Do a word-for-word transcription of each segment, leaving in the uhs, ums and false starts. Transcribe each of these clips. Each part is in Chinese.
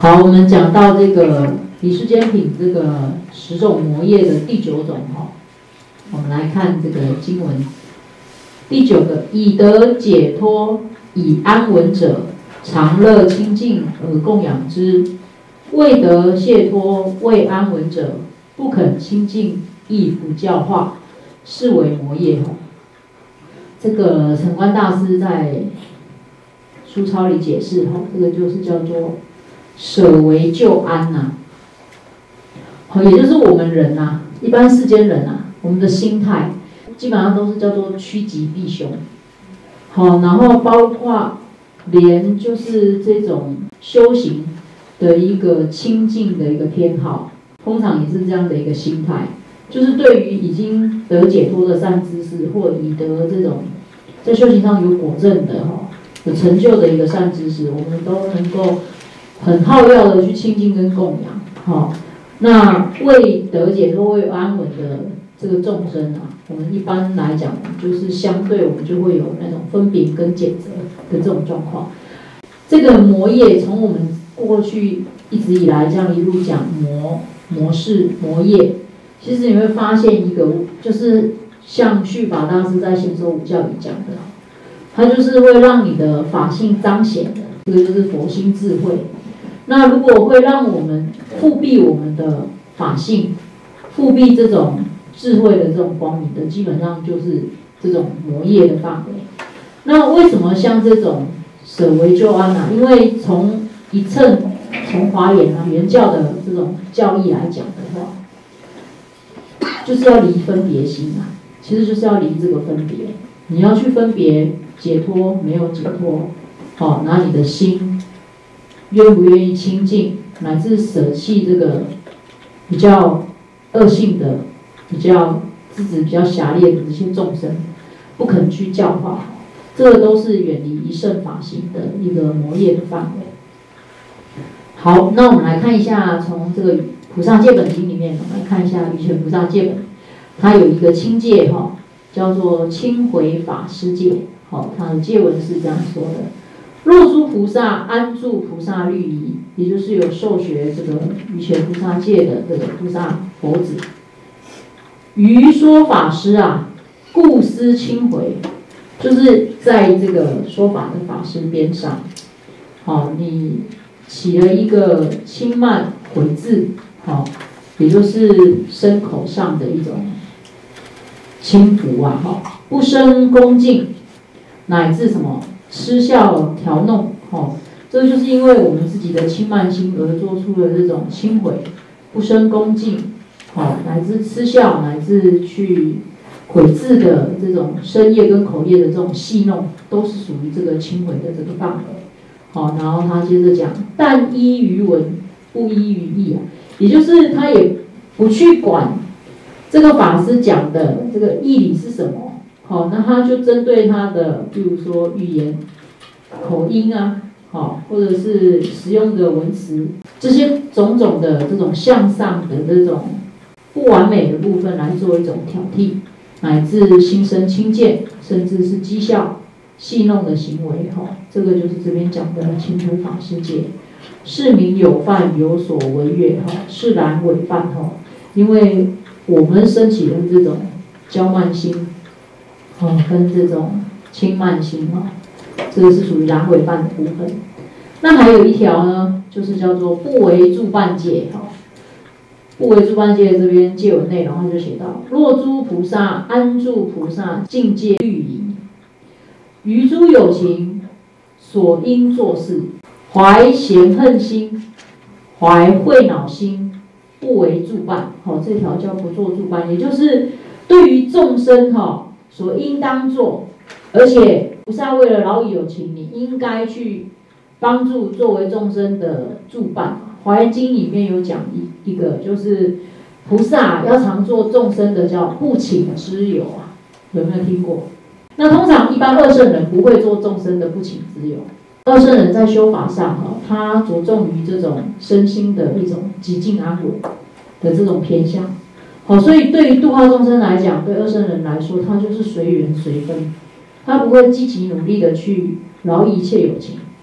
好，我们讲到这个理世间品这个十种魔业的第九种哈，我们来看这个经文。第九个，以得解脱以安稳者，常乐清净而供养之；未得解脱未安稳者，不肯清净亦不教化，是为魔业哈。这个澄观大师在书抄里解释哈，这个就是叫做舍为就安呐、啊，也就是我们人呐、啊，一般世间人啊，我们的心态基本上都是叫做趋吉避凶，好，然后包括连就是这种修行的一个清净的一个偏好，通常也是这样的一个心态，就是对于已经得解脱的善知识，或已得这种在修行上有果证的哈，有成就的一个善知识，我们都能够很好要的去亲近跟供养，好，那未得解脱未安稳的这个众生啊，我们一般来讲就是相对我们就会有那种分别跟谴责的这种状况。这个魔业从我们过去一直以来这样一路讲魔魔事魔业，其实你会发现一个，就是像续法大师在显说五教里讲的，它就是会让你的法性彰显的，这个就是佛心智慧。那如果会让我们复辟我们的法性，复辟这种智慧的这种光明的，基本上就是这种魔业的范围。那为什么像这种舍为就安啊？因为从一乘从华严啊原教的这种教义来讲的话，就是要离分别心啊，其实就是要离这个分别。你要去分别解脱没有解脱，好，拿你的心愿不愿意清净，乃至舍弃这个比较恶性的、比较资质比较狭劣的这些众生，不肯去教化，这个都是远离一乘法行的一个魔业的范围。好，那我们来看一下，从这个《菩萨戒本经》里面，我们来看一下《瑜伽菩萨戒本》，它有一个清戒哈，叫做清回法师戒。好，它的戒文是这样说的：若诸菩萨安住菩萨律仪，也就是有受学这个瑜伽菩萨戒的这个菩萨佛子，于说法师啊，故思清回，就是在这个说法的法师边上，好，你起了一个轻慢回字，好，也就是身口上的一种轻浮啊，好，不生恭敬，乃至什么嗤笑调弄，哦，这就是因为我们自己的轻慢心而做出了这种轻毁，不生恭敬，哦，乃至嗤笑，乃至去毁字的这种身业跟口业的这种戏弄，都是属于这个轻毁的这个范围。好，然后他接着讲，但依于文，不依于义啊，也就是他也不去管这个法师讲的这个义理是什么。好，那他就针对他的，比如说语言、口音啊，好，或者是使用的文词，这些种种的这种向上的这种不完美的部分来做一种挑剔，乃至心生轻贱，甚至是讥笑、戏弄的行为，哈，这个就是这边讲的清回法师戒。是名有犯，有所违越，哈，是然违犯，哈，因为我们升起的这种骄慢心。哦，跟这种轻慢心啊，这个是属于然违犯的部分。那还有一条呢，就是叫做不为助伴戒哈。不为助伴戒这边戒文内容，他就写到：若诸菩萨安住菩萨境界律仪，于诸有情所应做事，怀嫌恨心，怀恚恼心，不为助伴。好，这条叫不做助伴，也就是对于众生哈。所应当做，而且菩萨为了饶益有情，你应该去帮助作为众生的助伴。华严经里面有讲一一个，就是菩萨要常做众生的叫不请之友啊，有没有听过？那通常一般二圣人不会做众生的不请之友，二圣人在修法上哈，他着重于这种身心的一种极静安稳的这种偏向。好，所以对于度化众生来讲，对二圣人来说，他就是随缘随分，他不会积极努力的去饶益一切有情。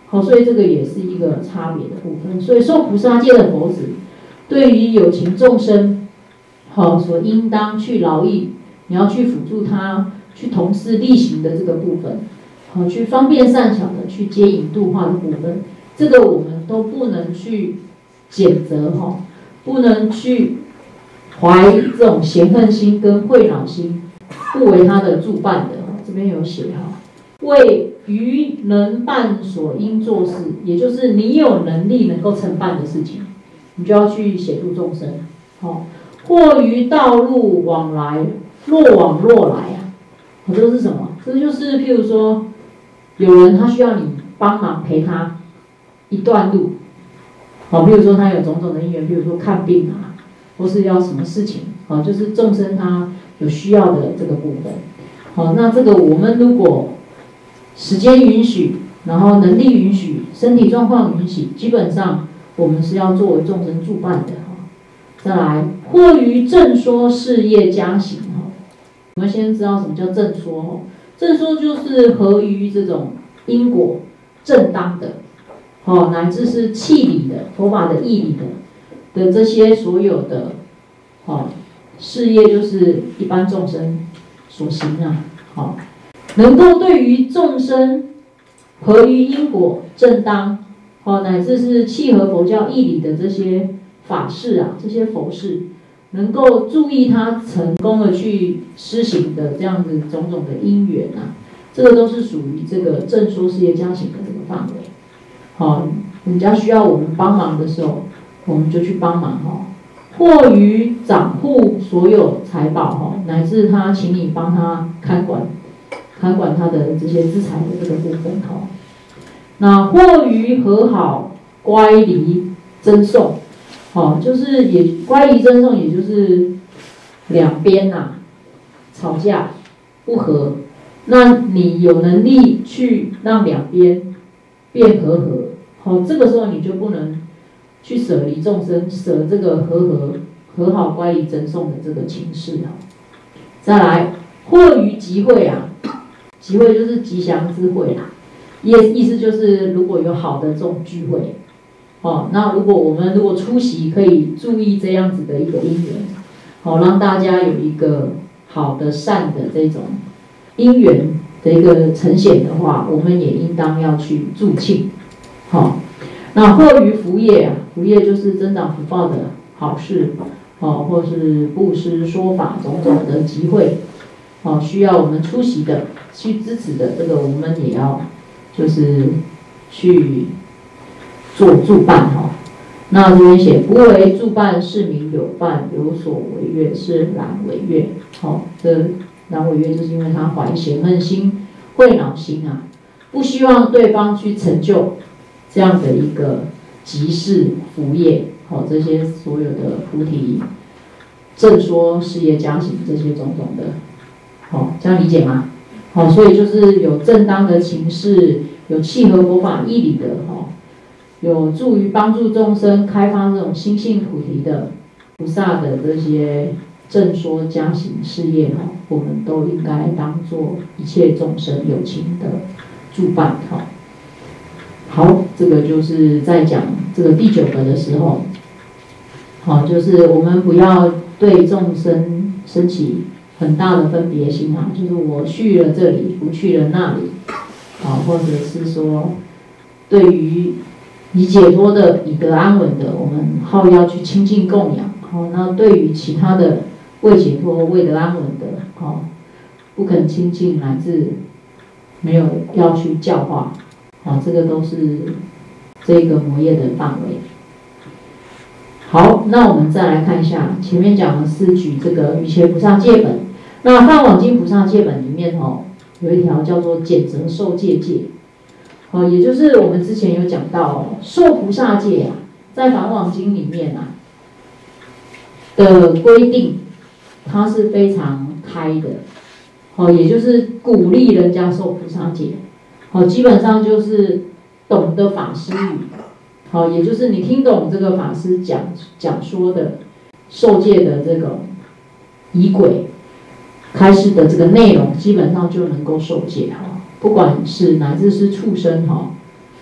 好，所以这个也是一个差别的部分。所以受菩萨戒的佛子，对于有情众生，好所应当去劳役，你要去辅助他，去同事力行的这个部分，好去方便善巧的去接引度化的部分，这个我们都不能去谴责哈，不能去怀这种嫌恨心跟恚恼心，不为他的助办的。这边有写哈，为于能办所应做事，也就是你有能力能够承办的事情，你就要去协助众生。好，或于道路往来，若往若来啊，这是什么？这就是譬如说，有人他需要你帮忙陪他一段路，好，譬如说他有种种的因缘，譬如说看病啊，或是要什么事情，好，就是众生他有需要的这个部分。好，那这个我们如果时间允许，然后能力允许，身体状况允许，基本上我们是要作为众生助办的哈。再来，或于正说事业加行哈，我们先知道什么叫正说哈。正说就是合于这种因果正当的，好，乃至是契理的佛法的义理的的这些所有的，好事业就是一般众生所行啊，好，能够对于众生合于因果正当，好，乃至是契合佛教义理的这些法事啊，这些佛事，能够注意他成功的去施行的这样子种种的因缘啊，这个都是属于这个正说事业加行的这个范围。好，人家需要我们帮忙的时候，我们就去帮忙哈。或于掌护所有财宝哈，乃至他请你帮他看管，看管他的这些资财的这个部分哈。那或于和好乖离争讼，好，就是也乖离争讼，也就是两边呐、啊、吵架不和，那你有能力去让两边变和和，好，这个时候你就不能去舍离众生，舍这个和和和好乖离争讼的这个情势哈。再来，或于集会啊，集会就是吉祥之会啦，意意思就是如果有好的这种聚会，哦，那如果我们如果出席，可以注意这样子的一个因缘，好，让大家有一个好的善的这种因缘的一个呈现的话，我们也应当要去助庆，好。那或于福业啊，福业就是增长福报的好事，哦，或是布施说法种种的集会，哦，需要我们出席的，去支持的，这个我们也要就是去做助办哈。那这边写不为助办，是名有伴，有所违越，是然违越。好，这然违越就是因为他怀嫌恨心、恚恼心啊，不希望对方去成就这样的一个集事福业，好，这些所有的菩提正说事业加行这些种种的，好，这样理解吗？好，所以就是有正当的情事，有契合佛法义理的，哈，有助于帮助众生开发这种心性菩提的菩萨的这些正说加行事业，哈，我们都应该当做一切众生有情的助伴，哈。好，这个就是在讲这个第九个的时候，好，就是我们不要对众生升起很大的分别心啊，就是我去了这里，不去了那里，好，或者是说对于已解脱的、已得安稳的，我们好要去亲近供养，好，那对于其他的未解脱、未得安稳的，好，不肯亲近，乃至没有要去教化。啊，这个都是这个摩业的范围。好，那我们再来看一下，前面讲的是举这个瑜伽菩萨戒本，那《梵网经菩萨戒本》里面哦，有一条叫做减责受戒戒，哦，也就是我们之前有讲到哦，受菩萨戒啊，在《梵网经》里面啊的规定，它是非常开的，哦，也就是鼓励人家受菩萨戒。好，基本上就是懂得法师语，好，也就是你听懂这个法师讲讲说的受戒的这个仪轨开示的这个内容，基本上就能够受戒哈。不管是乃至是畜生哈，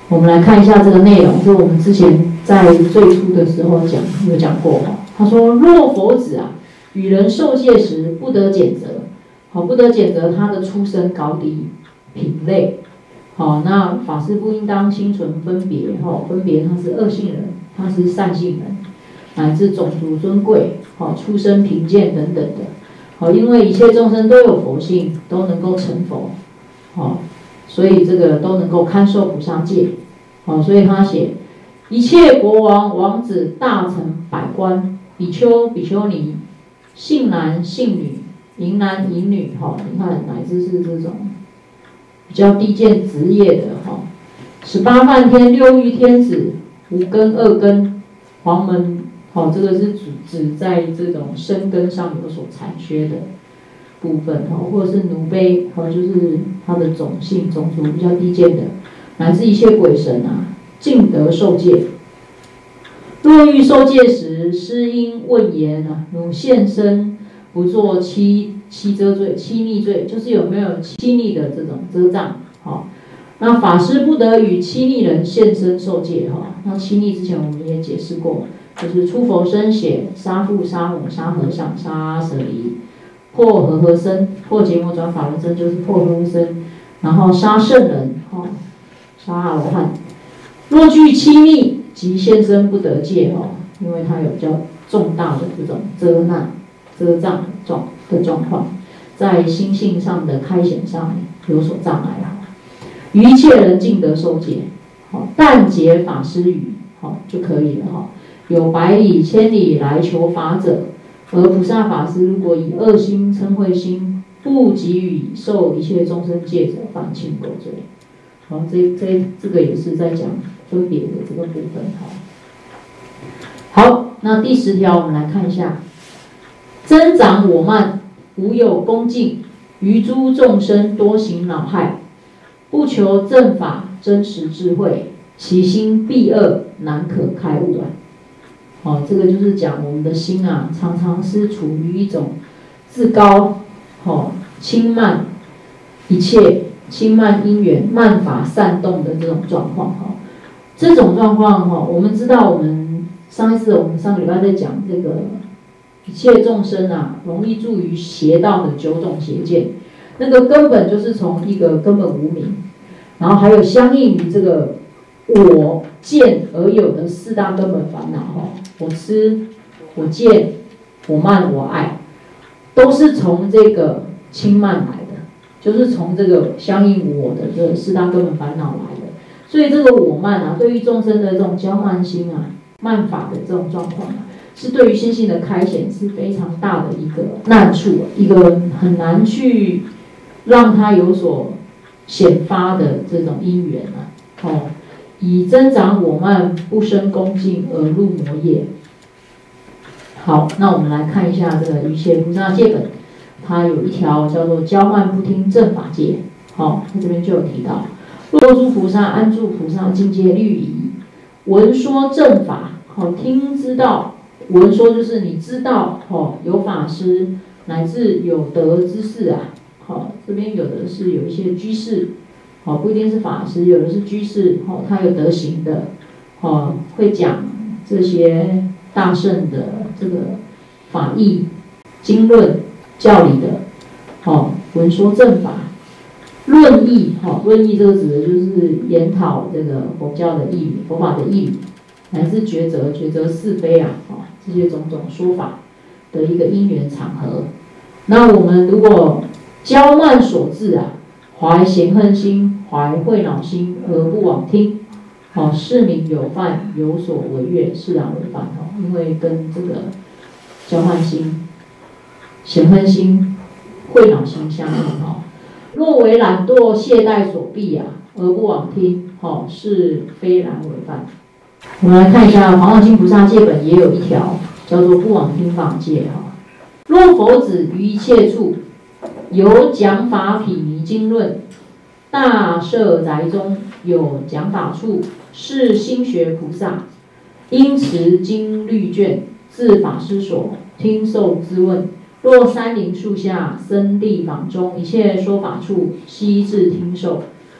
我们来看一下这个内容，是我们之前在最初的时候讲有讲过哈。他说：若佛子啊，与人受戒时，不得检责，好，不得检责他的出身高低品类。好，那法师不应当心存分别，哈，分别他是恶性人，他是善性人，乃至种族尊贵，好，出身贫贱等等的。好，因为一切众生都有佛性，都能够成佛，好，所以这个都能够堪受菩萨戒。好，所以他写一切国王、王子、大臣、百官、比丘、比丘尼、信男、信女、淫男、淫女，哈，你看乃至是这种比较低贱职业的，哈，十八梵天、六欲天子、五根、二根、黄门，好，这个是指指在这种身根上有所残缺的部分，哈，或者是奴婢，好，就是他的种姓、种族比较低贱的。乃至一切鬼神啊，尽得受戒。若欲受戒时，师应问言啊，汝现身不作欺欺遮罪、欺逆罪，就是有没有欺逆的这种遮障。好，那法师不得与欺逆人现身受戒。哈，那欺逆之前我们也解释过，就是出佛身血、杀父、杀母、杀和尚、杀舍利、破和合僧、破结魔转法轮僧，就是破和合僧，然后杀圣人，哈。杀阿罗汉，若具欺逆，即现身不得戒哦，因为他有比较重大的这种遮难、遮障状的状况，在心性上的开显上有所障碍哈。于一切人尽得受戒，好，但解法师语，好就可以了哈。有百里千里来求法者，而菩萨法师如果以恶心嗔恚心，不给予受一切众生戒者，犯轻过罪。好，这这这个也是在讲分别的这个部分哈。好，那第十条我们来看一下，增长我慢，无有恭敬，于诸众生多行恼害，不求正法真实智慧，其心必恶，难可开悟啊。好，这个就是讲我们的心啊，常常是处于一种自高，好轻慢一切。轻慢因缘、慢法散动的这种状况哈，这种状况哈，我们知道，我们上一次我们上个礼拜在讲这个一切众生啊，容易住于邪道的九种邪见，那个根本就是从一个根本无明，然后还有相应于这个我见而有的四大根本烦恼哈，我痴、我见、我慢、我爱，都是从这个轻慢来的。就是从这个相应我的这个四大根本烦恼来的，所以这个我慢啊，对于众生的这种骄慢心啊、慢法的这种状况啊，是对于心性的开显是非常大的一个难处，一个很难去让它有所显发的这种因缘啊。哦，以增长我慢，不生恭敬而入魔业。好，那我们来看一下这个一切菩萨戒本。它有一条叫做骄慢不听正法戒，好，它这边就有提到，若诸菩萨安住菩萨境界律仪，闻说正法，好听知道，闻说就是你知道，好有法师乃至有德之士啊，好这边有的是有一些居士，好不一定是法师，有的是居士，好他有德行的，好会讲这些大圣的这个法义经论。教理的，好，闻说正法，论义，好，论义这个指的就是研讨这个佛教的义理、佛法的义理，乃至抉择、抉择是非啊，好，这些种种说法的一个因缘场合。那我们如果骄慢所致啊，怀嫌恨心、怀恚恼心而不往听，好，是名有犯，有所违越，是然违犯哦，因为跟这个骄慢心。嫌恨心、恚恼心相应哈，若为懒惰懈怠所逼啊，而不往听，哈，是非然违犯。我们来看一下《华严经菩萨戒本》也有一条叫做不往听法戒哈。若佛子于一切处有讲法毗尼经论，大舍宅中有讲法处，是心学菩萨，因持经律卷，自法师所听受咨问。若山林树下、僧地坊中一切说法处，悉至听受，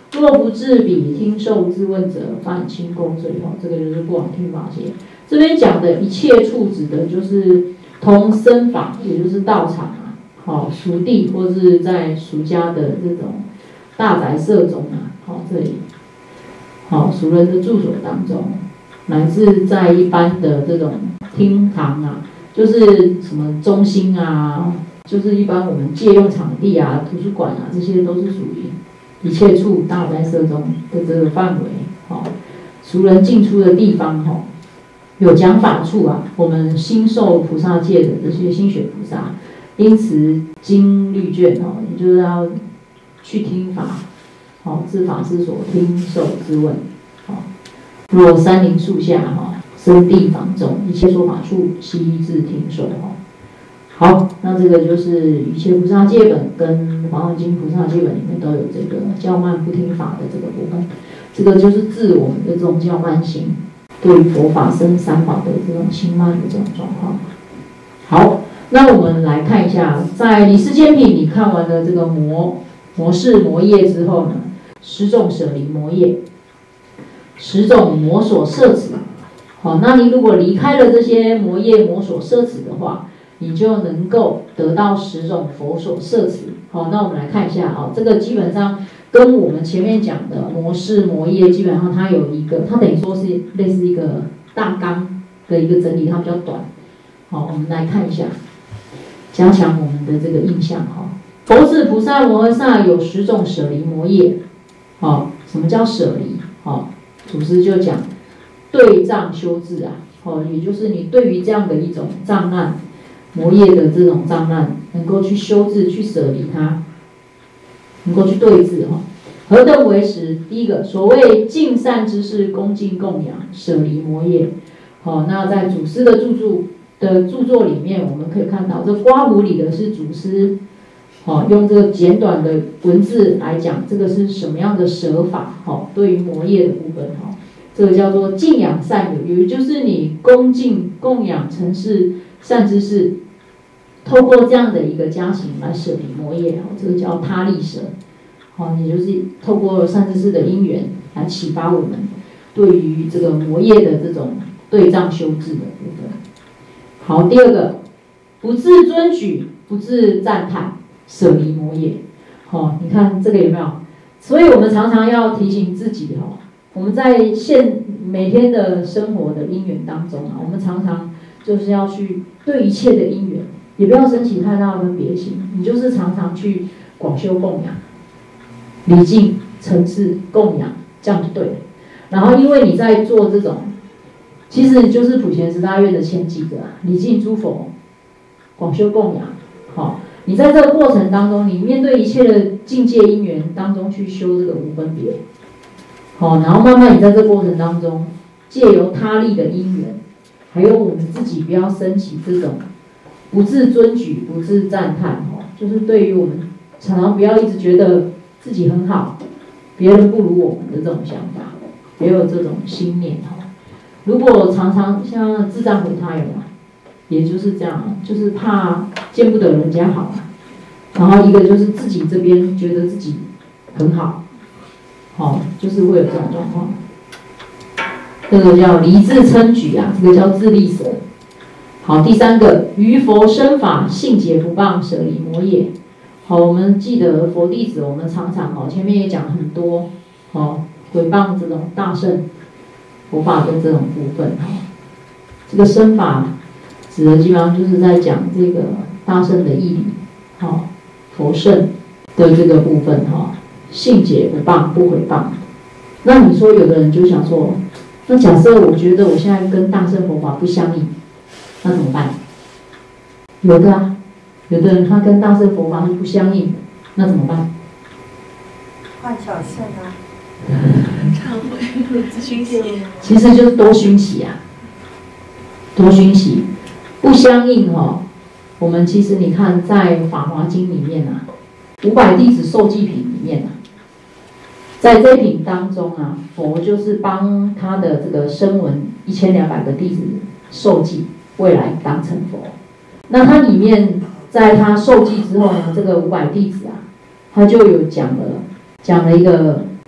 若不至彼听受自问者，犯轻垢罪。哈，这个就是过往听法界。这边讲的一切处指的就是同僧法，也就是道场啊，好俗地或是在俗家的这种大宅舍中啊，好这里，好俗人的住所当中，乃至在一般的这种厅堂啊，就是什么中心啊，就是一般我们借用场地啊、图书馆啊，这些都是属于一切处大宅舍中的这个范围，好俗人进出的地方，哈。有讲法处啊，我们心受菩萨戒的这些心学菩萨，因此经律卷哦，也就是要去听法，哦，自法师所听受自问，哦，若山林树下哈，生地房中，一切说法处，悉自听受哈。好，那这个就是一切菩萨戒本跟华严经菩萨戒本里面都有这个较慢不听法的这个部分，这个就是治我们的这种较慢心。对于佛法僧三宝的这种轻慢的这种状况。好，那我们来看一下，在理事间品你看完了这个魔魔事魔业之后呢，十种舍离魔业，十种魔所摄持。好，那你如果离开了这些魔业魔所摄持的话，你就能够得到十种佛所摄持。好，那我们来看一下啊，这个基本上。跟我们前面讲的魔事魔业，基本上它有一个，它等于说是类似一个大纲的一个整理，它比较短。好，我们来看一下，加强我们的这个印象哈。佛子菩萨摩诃萨有十种舍离魔业。好，什么叫舍离？好，祖师就讲对障修治啊。好，也就是你对于这样的一种障碍魔业的这种障碍，能够去修治，去舍离它。能够去对治哈，何等为实？第一个，所谓尽善之事，恭敬供养，舍离魔业。好，那在祖师的著作的著作里面，我们可以看到，这刮胡里的是祖师，好，用这个简短的文字来讲，这个是什么样的舍法？好，对于魔业的部分哈，这个叫做敬仰善友，也就是你恭敬供养承事善知识。透过这样的一个加行来舍离魔业，这个叫他力舍，好，也就是透过善知识的因缘来启发我们对于这个魔业的这种对障修治的部分。好，第二个，不自尊举，不自赞叹，舍离魔业。好，你看这个有没有？所以我们常常要提醒自己哈，我们在现每天的生活的因缘当中啊，我们常常就是要去对一切的因缘。也不要升起太大的分别心，你就是常常去广修供养、礼敬、承事、供养，这样就对了。然后，因为你在做这种，其实就是普贤十大愿的前几个啊，礼敬诸佛、广修供养。好，你在这个过程当中，你面对一切的境界因缘当中去修这个无分别。好，然后慢慢你在这个过程当中，借由他力的因缘，还有我们自己不要升起这种。不自尊举，不自赞叹，哦，就是对于我们常常不要一直觉得自己很好，别人不如我们的这种想法，也有这种心念哈。如果常常像自赞毁他有嘛，也就是这样，就是怕见不得人家好，然后一个就是自己这边觉得自己很好，好，就是会有这种状况。这个叫离自称举啊，这个叫自利舍。好，第三个，于佛身法性解不谤，舍离魔业。好，我们记得佛弟子，我们常常哦，前面也讲很多，哦，诽谤这种大乘佛法的这种部分哈。这个身法指的基本上就是在讲这个大乘的义理，好，佛圣的这个部分哈，性解不谤，不诽谤。那你说有的人就想说，那假设我觉得我现在跟大乘佛法不相应。那怎么办？有的啊，有的人他跟大乘佛法是不相应的，那怎么办？ 换小乘啊， 忏悔，熏习， 其实就是多熏习啊，多熏习，不相应哦。我们其实你看在《法华经》里面啊，五百弟子受记品里面啊，在这一品当中啊，佛就是帮他的这个声闻一千两百个弟子受记。未来当成佛，那它里面在他受记之后呢，这个五百弟子啊，他就有讲了，讲了一个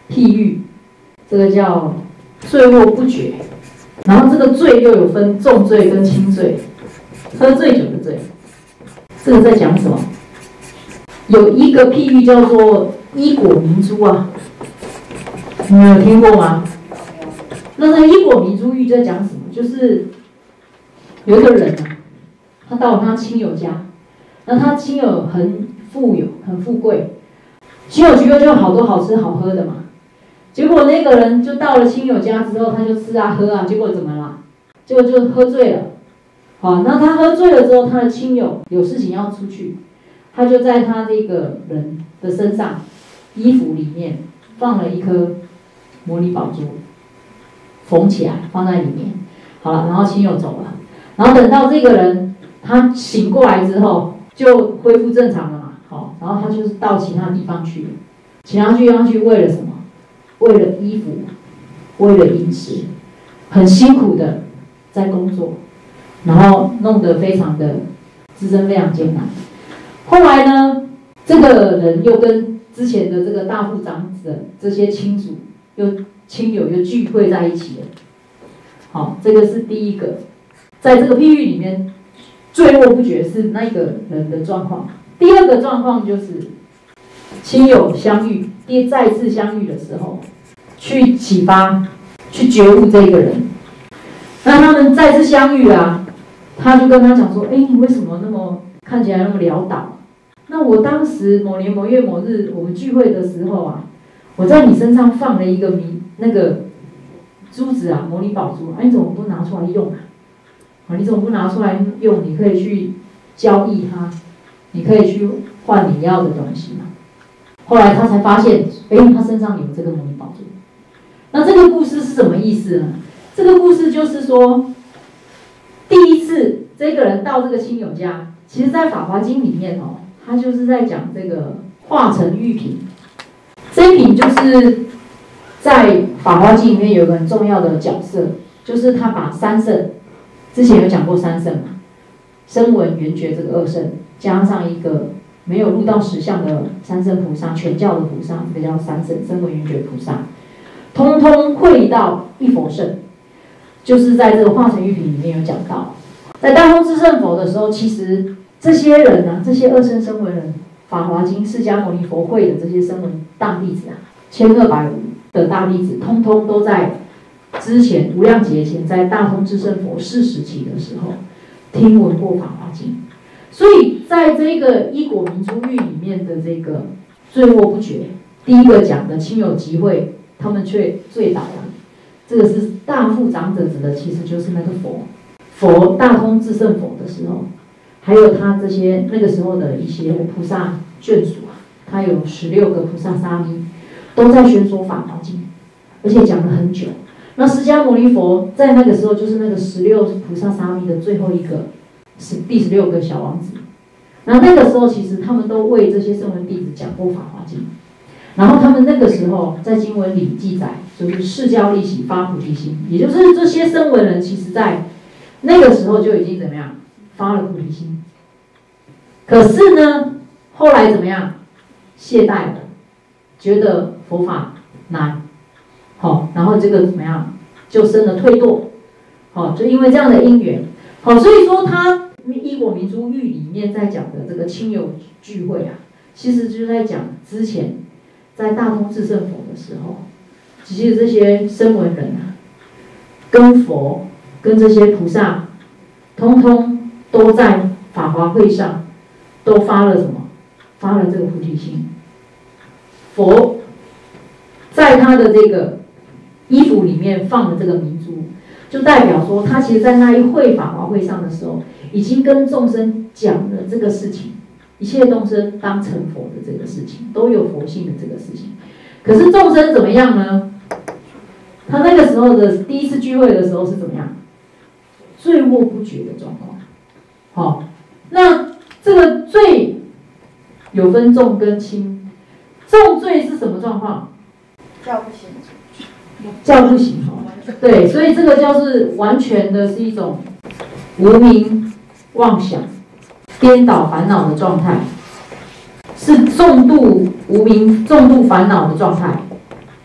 譬喻，这个叫醉卧不绝。然后这个醉又有分重醉跟轻醉，喝醉酒的醉。这个在讲什么？有一个譬喻叫做伊果明珠啊，你们有听过吗？那这个伊果明珠喻在讲什么？就是有一个人啊，他到了他亲友家，那他亲友很富有，很富贵，亲友聚会就有好多好吃好喝的嘛。结果那个人就到了亲友家之后，他就吃啊喝啊，结果怎么了？结果就喝醉了。好，那他喝醉了之后，他的亲友有事情要出去，他就在他这个人的身上衣服里面放了一颗摩尼宝珠，缝起来放在里面。好了，然后亲友走了，然后等到这个人他醒过来之后，就恢复正常了嘛。好，然后他就是到其他地方去了，其他地方去为了什么？为了衣服，为了饮食，很辛苦的在工作，然后弄得非常的自身非常艰难。后来呢，这个人又跟之前的这个大富长者这些亲属又亲友又聚会在一起了。好，这个是第一个，在这个譬喻里面，醉卧不绝是那个人的状况。第二个状况就是亲友相遇，第再次相遇的时候，去启发、去觉悟这个人。那他们再次相遇啊，他就跟他讲说：“哎，你为什么那么看起来那么潦倒？那我当时某年某月某日我们聚会的时候啊，我在你身上放了一个迷那个珠子啊，摩尼宝珠，哎，你怎么不拿出来用啊？啊，你怎么不拿出来用？你可以去交易它，你可以去换你要的东西嘛。”后来他才发现，哎，他身上有这个摩尼宝珠。那这个故事是什么意思呢？这个故事就是说，第一次这个人到这个亲友家，其实在《法华经》里面哦，他就是在讲这个化成玉瓶。这一瓶就是在《法华经》里面有一个很重要的角色，就是他把三圣，之前有讲过三圣嘛，声闻缘觉这个二圣，加上一个没有入到实相的三圣菩萨，全教的菩萨，这个叫三圣，声闻缘觉菩萨，通通汇到一佛圣，就是在这个化成玉瓶里面有讲到，在大通智胜佛的时候，其实这些人啊，这些二圣声闻人，法华经释迦牟尼佛会的这些声闻大弟子啊，千二百五的大弟子，通通都在之前无量劫前，在大通智胜佛世时期的时候，听闻过法华经。所以在这个伊果明珠喻里面的这个醉卧不绝，第一个讲的亲友集会，他们却醉倒了。这个是大富长者指的，其实就是那个佛，佛大通智胜佛的时候，还有他这些那个时候的一些菩萨眷属啊，他有十六个菩萨沙弥，都在宣说法华经，而且讲了很久。那释迦牟尼佛在那个时候就是那个十六菩萨沙弥的最后一个。是第十六个小王子，然后那个时候其实他们都为这些声闻弟子讲过法华经，然后他们那个时候在经文里记载，就是誓教利喜发菩提心，也就是这些声闻人其实在那个时候就已经怎么样发了菩提心，可是呢，后来怎么样懈怠了，觉得佛法难，好，然后这个怎么样就生了退堕，好，就因为这样的因缘。好，所以说他伊果明珠喻里面在讲的这个亲友聚会啊，其实就是在讲之前在大通智胜佛的时候，其实这些声闻人啊，跟佛跟这些菩萨，通通都在法华会上都发了什么？发了这个菩提心。佛在他的这个衣服里面放了这个明珠。就代表说，他其实在那一会法华会上的时候，已经跟众生讲了这个事情，一切众生当成佛的这个事情，都有佛性的这个事情。可是众生怎么样呢？他那个时候的第一次聚会的时候是怎么样？醉卧不绝的状况。好、哦，那这个醉有分重跟轻，重醉是什么状况？ 叫不醒。 叫不醒哈，对，所以这个就是完全的是一种无明妄想、颠倒烦恼的状态，是重度无明、重度烦恼的状态。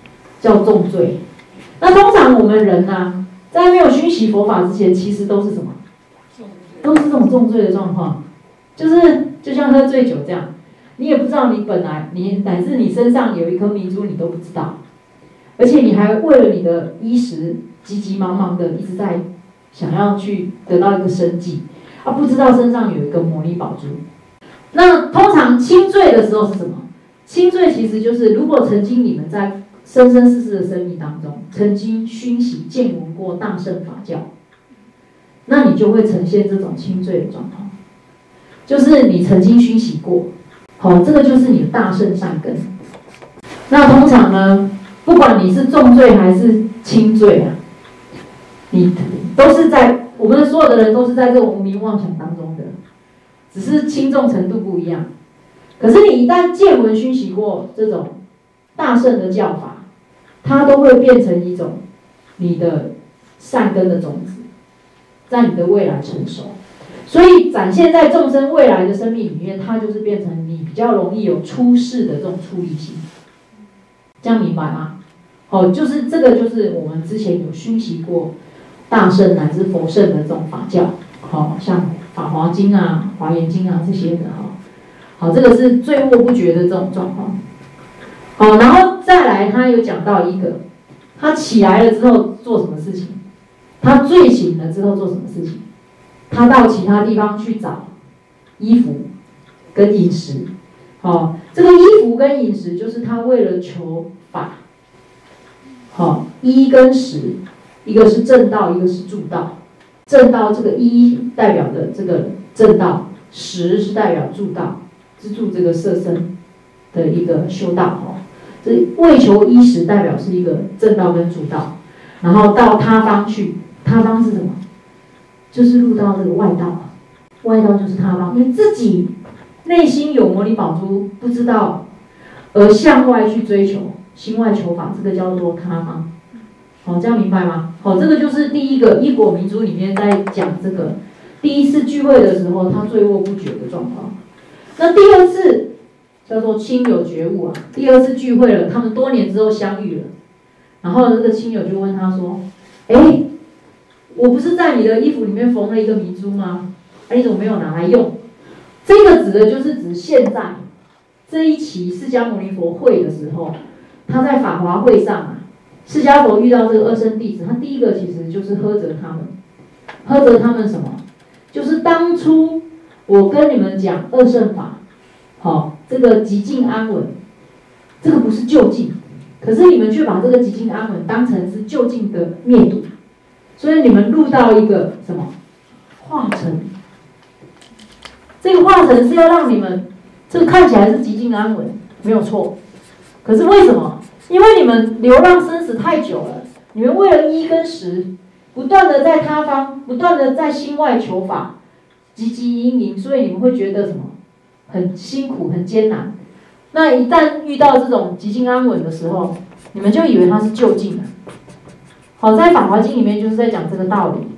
叫重罪。那通常我们人呢、啊，在没有熏习佛法之前，其实都是什么？都是这种重罪的状况，就是就像喝醉酒这样，你也不知道你本来你乃至你身上有一颗明珠，你都不知道，而且你还为了你的衣食急急忙忙的一直在想要去得到一个生计，啊，不知道身上有一个摩尼宝珠。那通常轻罪的时候是什么？轻罪其实就是如果曾经你们在生生世世的生命当中，曾经熏习见闻过大乘法教，那你就会呈现这种轻罪的状况，就是你曾经熏习过，好，这个就是你的大乘善根。那通常呢，不管你是重罪还是轻罪啊，你都是在我们所有的人都是在这种无明妄想当中的，只是轻重程度不一样。可是你一旦见闻熏习过这种大乘的教法，它都会变成一种你的善根的种子，在你的未来成熟。所以展现在众生未来的生命里面，它就是变成你比较容易有出世的这种出离心。这样明白吗？哦，就是这个就是我们之前有熏习过大乘乃至佛乘的这种法教，好、哦、像《法华经》啊、《华严经》啊这些的哈。好，这个是罪恶不绝的这种状况。好，然后再来，他有讲到一个，他起来了之后做什么事情？他醉醒了之后做什么事情？他到其他地方去找衣服跟饮食。好，这个衣服跟饮食就是他为了求法。好，衣跟食，一个是正道，一个是助道。正道这个衣代表的这个正道，食是代表助道，资助这个色身的一个修道哈。这为求衣食代表是一个正道跟助道，然后到他方去，他方是什么？就是入到这个外道，外道就是他方，因为自己内心有摩尼宝珠，不知道，而向外去追求，心外求法，这个叫做他方。好，这样明白吗？好，这个就是第一个一果明珠里面在讲这个第一次聚会的时候，他醉卧不绝的状况。那第二次叫做亲友觉悟啊，第二次聚会了，他们多年之后相遇了，然后这个亲友就问他说：“哎，我不是在你的衣服里面缝了一个明珠吗？哎，你怎么没有拿来用？”这个指的就是指现在这一期释迦牟尼佛会的时候，他在法华会上啊，释迦佛遇到这个二圣弟子，他第一个其实就是呵责他们，呵责他们什么？就是当初我跟你们讲二圣法，好，这个极静安稳，这个不是究竟，可是你们却把这个极静安稳当成是究竟的灭度，所以你们入到一个什么化成？这个化成是要让你们这个看起来是极静安稳，没有错。可是为什么？因为你们流浪生死太久了，你们为了衣跟食，不断的在他方，不断的在心外求法，汲汲营营，所以你们会觉得什么？很辛苦，很艰难。那一旦遇到这种极静安稳的时候，你们就以为它是究竟的。好，在《法华经》里面就是在讲这个道理。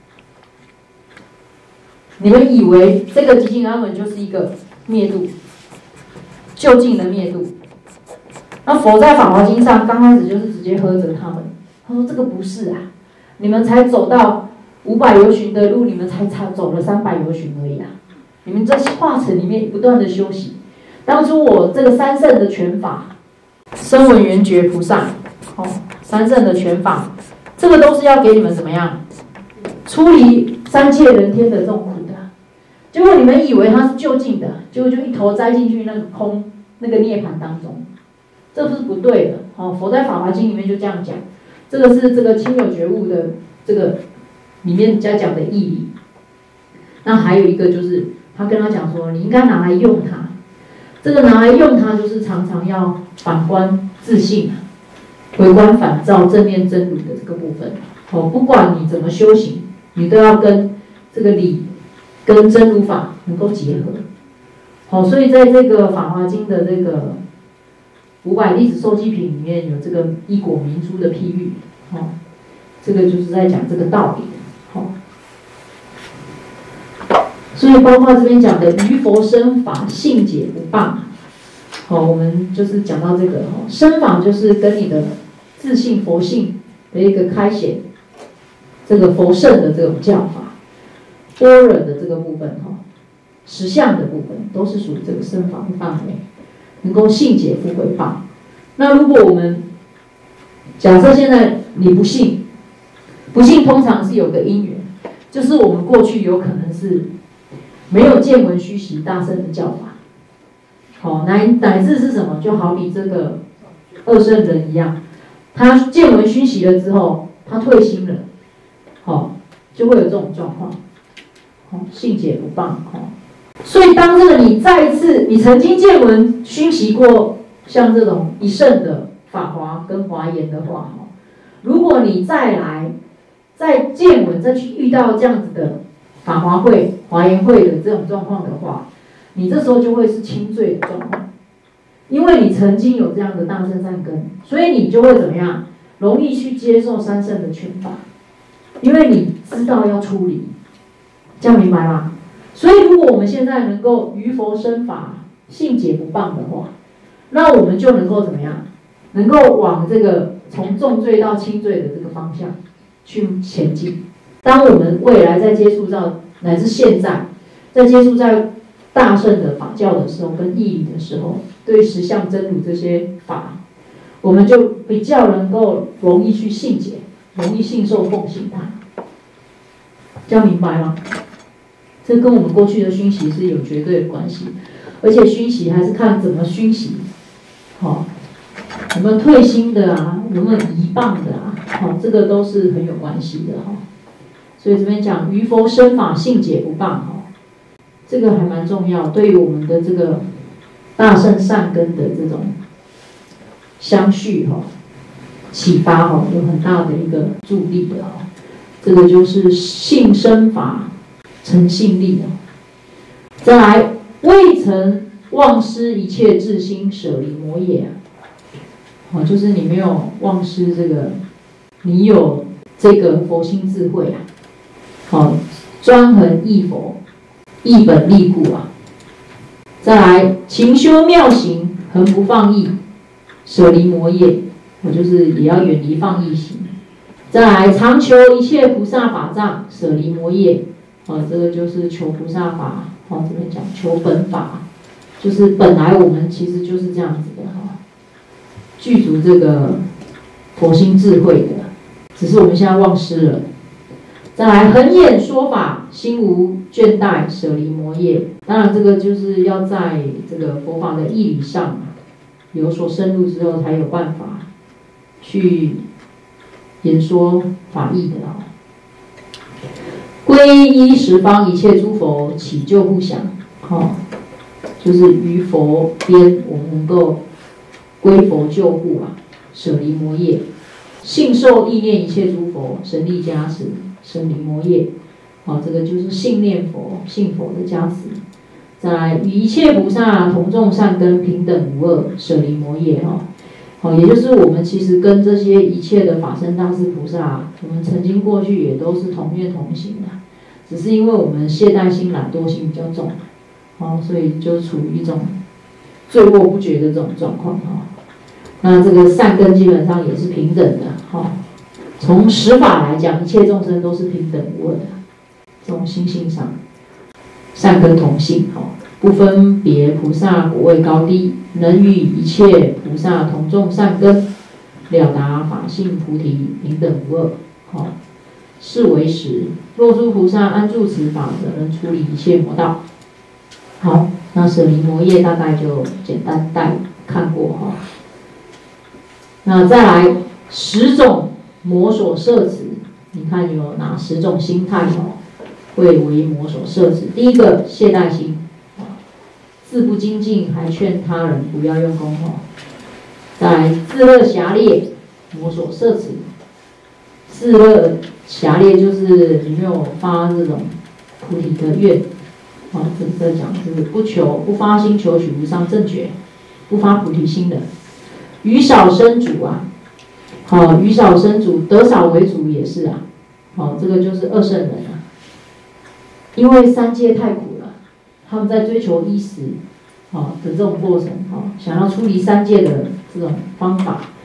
你们以为这个极静安稳就是一个灭度，究竟的灭度。那佛在《法华经》上刚开始就是直接呵责他们，他说这个不是啊，你们才走到五百由旬的路，你们才才走了三百由旬而已啊。你们在化成里面不断的修习，当初我这个三圣的全法，声闻缘觉菩萨，哦，三圣的全法，这个都是要给你们怎么样，出离三界人天的这种苦的。结果你们以为它是究竟的，结果就一头栽进去那个空那个涅槃当中，这是不对的。哦，佛在《法华经》里面就这样讲，这个是这个亲友觉悟的这个里面在讲的义理。那还有一个就是。他跟他讲说，你应该拿来用它。这个拿来用它，就是常常要反观自性，回观反照正念真如的这个部分。哦，不管你怎么修行，你都要跟这个理、跟真如法能够结合。好，所以在这个《法华经》的这个五百弟子受记品里面有这个一果明珠的譬喻。哦，这个就是在讲这个道理。好。所以包括这边讲的于佛生法性解不谤，好，我们就是讲到这个哈，生法就是跟你的自性佛性的一个开显，这个佛圣的这种教法，般若的这个部分哈，实相的部分都是属于这个身法的范围，能够信解不毁谤。那如果我们假设现在你不信，不信通常是有个因缘，就是我们过去有可能是没有见闻虚习大乘的教法，好，乃乃至是什么？就好比这个二圣人一样，他见闻虚习了之后，他退心了，好，就会有这种状况，好，信解不谤，好。所以当这个你再一次，你曾经见闻熏习过像这种一圣的法华跟华严的话，如果你再来再见闻再去遇到这样子的法华会、华严会的这种状况的话，你这时候就会是轻罪的状况，因为你曾经有这样的大乘善根，所以你就会怎么样，容易去接受三圣的权法，因为你知道要出离，这样明白吗？所以，如果我们现在能够于佛生法信解不谤的话，那我们就能够怎么样？能够往这个从重罪到轻罪的这个方向去前进。当我们未来在接触到，乃至现在在接触在大乘的法教的时候，跟义理的时候，对实相真如这些法，我们就比较能够容易去信解，容易信受奉行它。这样明白吗？这跟我们过去的熏习是有绝对的关系，而且熏习还是看怎么熏习，好、哦，有没有退心的啊，有没有移谤的啊，好、哦，这个都是很有关系的哈、哦。所以这边讲于佛生法信解不谤哈，这个还蛮重要，对于我们的这个大乘善根的这种相续哈、哦、启发哈、哦，有很大的一个助力的哈、哦。这个就是信生法。诚信力啊，再来未曾忘失一切智心舍离魔业啊，好，就是你没有忘失这个，你有这个佛心智慧啊，好，专恒忆佛，忆本立故啊，再来勤修妙行，恒不放逸，舍离魔业，我就是也要远离放逸行，再来常求一切菩萨法藏，舍离魔业。哦，这个就是求菩萨法，哦，这边讲求本法，就是本来我们其实就是这样子的哈，具足这个佛心智慧的，只是我们现在忘失了。再来恒演说法，心无倦怠，舍离魔业。当然，这个就是要在这个佛法的义理上有所深入之后，才有办法去演说法义的啊。皈依十方一切诸佛，起救护想，好、哦，就是于佛边，我们能够归佛救护啊，舍离魔业，信受意念一切诸佛，神力加持，舍离魔业，好、哦，这个就是信念佛、信佛的加持。再来，与一切菩萨同种善根，平等无二，舍离魔业哈。好、哦，也就是我们其实跟这些一切的法身大士菩萨，我们曾经过去也都是同愿同行的，只是因为我们懈怠心、懒惰心比较重，哦，所以就处于一种罪恶不绝的这种状况哈、哦。那这个善根基本上也是平等的哈、哦。从十法来讲，一切众生都是平等无二的，这种心性上，善根同性哈。哦，不分别菩萨果位高低，能与一切菩萨同种善根，了达法性菩提，平等无二。好，是为实。若诸菩萨安住此法者，能处理一切魔道。好，那舍离魔业大概就简单带看过哈。那再来十种魔所摄持，你看有哪十种心态哦，会为魔所摄持？第一个懈怠心。自不精进，还劝他人不要用功哦。再来自乐狭劣，魔所摄持。自乐狭劣就是你没有发这种菩提的愿，啊，这在讲是不求不发心求取无上正觉，不发菩提心的。于少生主啊，好，于少生主，得少为主也是啊，好，这个就是二圣人啊，因为三界太苦。他们在追求衣食，哦的这种过程，哦，想要出离三界的这种方法，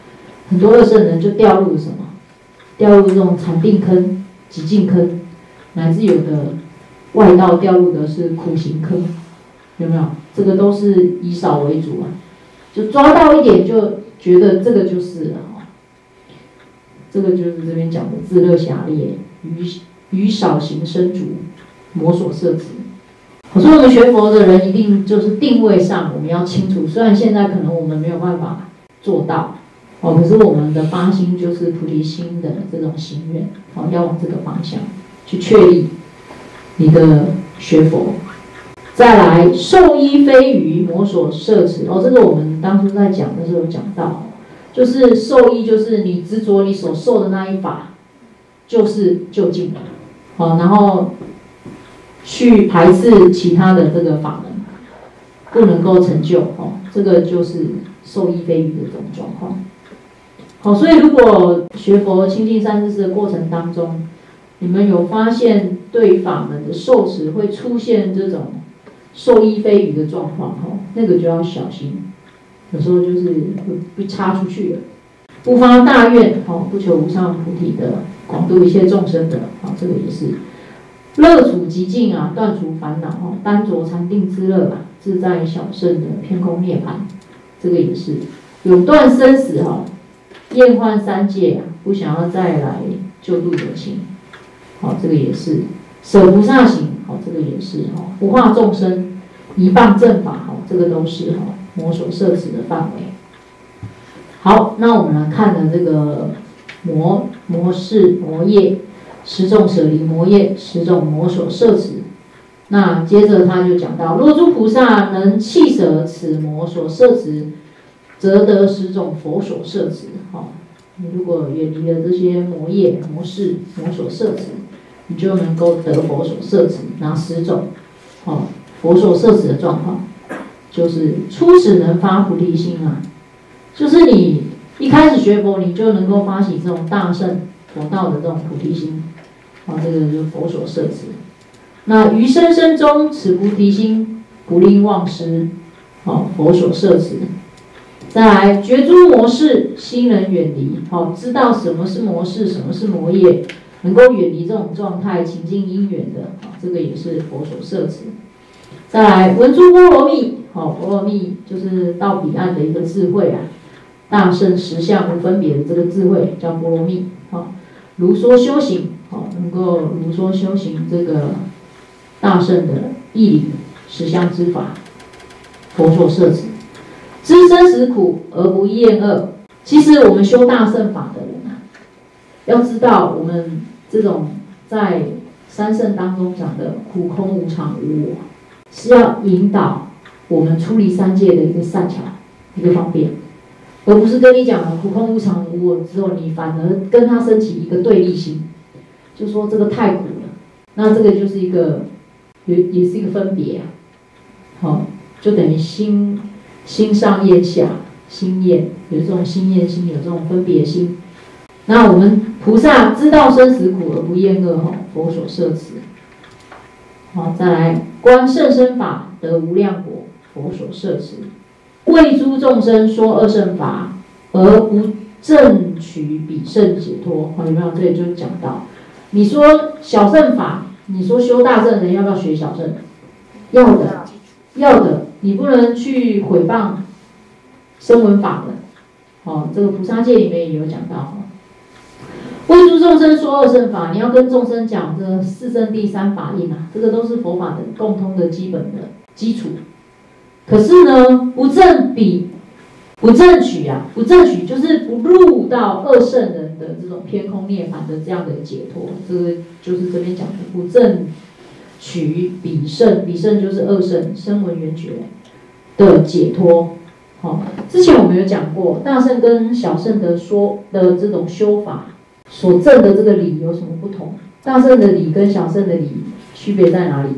很多二圣人就掉入什么？掉入这种禅定坑、极境坑，乃至有的外道掉入的是苦行坑，有没有？这个都是以少为主啊，就抓到一点就觉得这个就是了哈。这个就是这边讲的自乐狭劣，于于少行生主，魔所摄持。所以我们学佛的人一定就是定位上我们要清楚，虽然现在可能我们没有办法做到，哦，可是我们的发心就是菩提心的这种心愿，哦，要往这个方向去确立你的学佛。再来，受衣非余，魔所摄持。哦，这个我们当初在讲的时候有讲到，就是受衣就是你执着你所受的那一法，就是就近了，好，然后去排斥其他的这个法门，不能够成就，哦，这个就是受衣非余的这种状况。好，所以如果学佛亲近善知识的过程当中，你们有发现对法门的受持会出现这种受衣非余的状况，哦，那个就要小心，有时候就是会被插出去了。不发大愿，哦，不求无上菩提的，广度一切众生的，哦，这个也是。乐处极境啊，断除烦恼，哦，单着禅定之乐啊，自在小圣的偏空涅槃，这个也是。永断生死，哈，厌患三界啊，不想要再来救度有情，好，这个也是。舍菩萨行，好，这个也是哈。不化众生，一谤正法，好，这个都是哈魔所摄持的范围。好，那我们来看的这个魔魔事魔业。十种舍离魔业，十种魔所摄持。那接着他就讲到，若诸菩萨能弃舍此魔所摄持，则得十种佛所摄持。好，你如果远离了这些魔业、魔事、魔所摄持，你就能够得佛所摄持。哪十种？好，佛所摄持的状况，就是初始能发菩提心啊，就是你一开始学佛，你就能够发起这种大乘佛道的这种菩提心。啊，这个就是佛所摄持。那于生生中，此菩提心不令忘失，好，佛所摄持。再来，觉诸魔事，心能远离，好，知道什么是魔事，什么是魔业，能够远离这种状态，情境因缘的，好，这个也是佛所摄持。再来，闻诸波罗蜜，好，波罗蜜就是到彼岸的一个智慧啊，大圣实相无分别的这个智慧叫波罗蜜，好，如说修行。好，能够如说修行这个大圣的义理实相之法，佛所摄持。知生死苦而不厌恶。其实我们修大圣法的人啊，要知道我们这种在三圣当中讲的苦空无常无我，是要引导我们出离三界的一个善巧，一个方便，而不是跟你讲了苦空无常无我之后，你反而跟他升起一个对立心。就说这个太苦了，那这个就是一个也也是一个分别啊，好，就等于心心上厌下，心厌有这种心厌心，有这种分别心。那我们菩萨知道生死苦而不厌恶，哈，佛所摄持。好，再来观甚深法得无量果，佛所摄持。为诸众生说二乘法，而不正取彼胜解脱。好，有没有？这里就讲到。你说小乘法，你说修大乘人要不要学小乘？要的，要的。你不能去毁谤声闻法的。哦，这个菩萨戒里面也有讲到。为诸众生说二乘法，你要跟众生讲这四圣谛三法印啊，这个都是佛法的共通的基本的基础。可是呢，不正彼。不正取啊，不正取就是不入到二圣人的这种偏空涅槃的这样的解脱，这个就是这边讲的不正取彼圣，彼圣就是二圣声闻缘觉的解脱。好，哦，之前我们有讲过，大圣跟小圣的说的这种修法所证的这个理有什么不同？大圣的理跟小圣的理区别在哪里？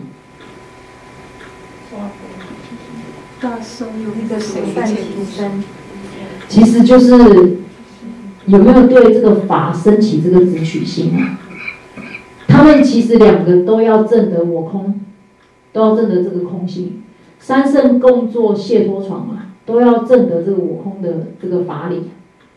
大圣有一个谁善其身， 其实就是有没有对这个法升起这个执取心啊？他们其实两个都要证得我空，都要证得这个空性。三圣共作解脱床嘛，都要证得这个我空的这个法理。可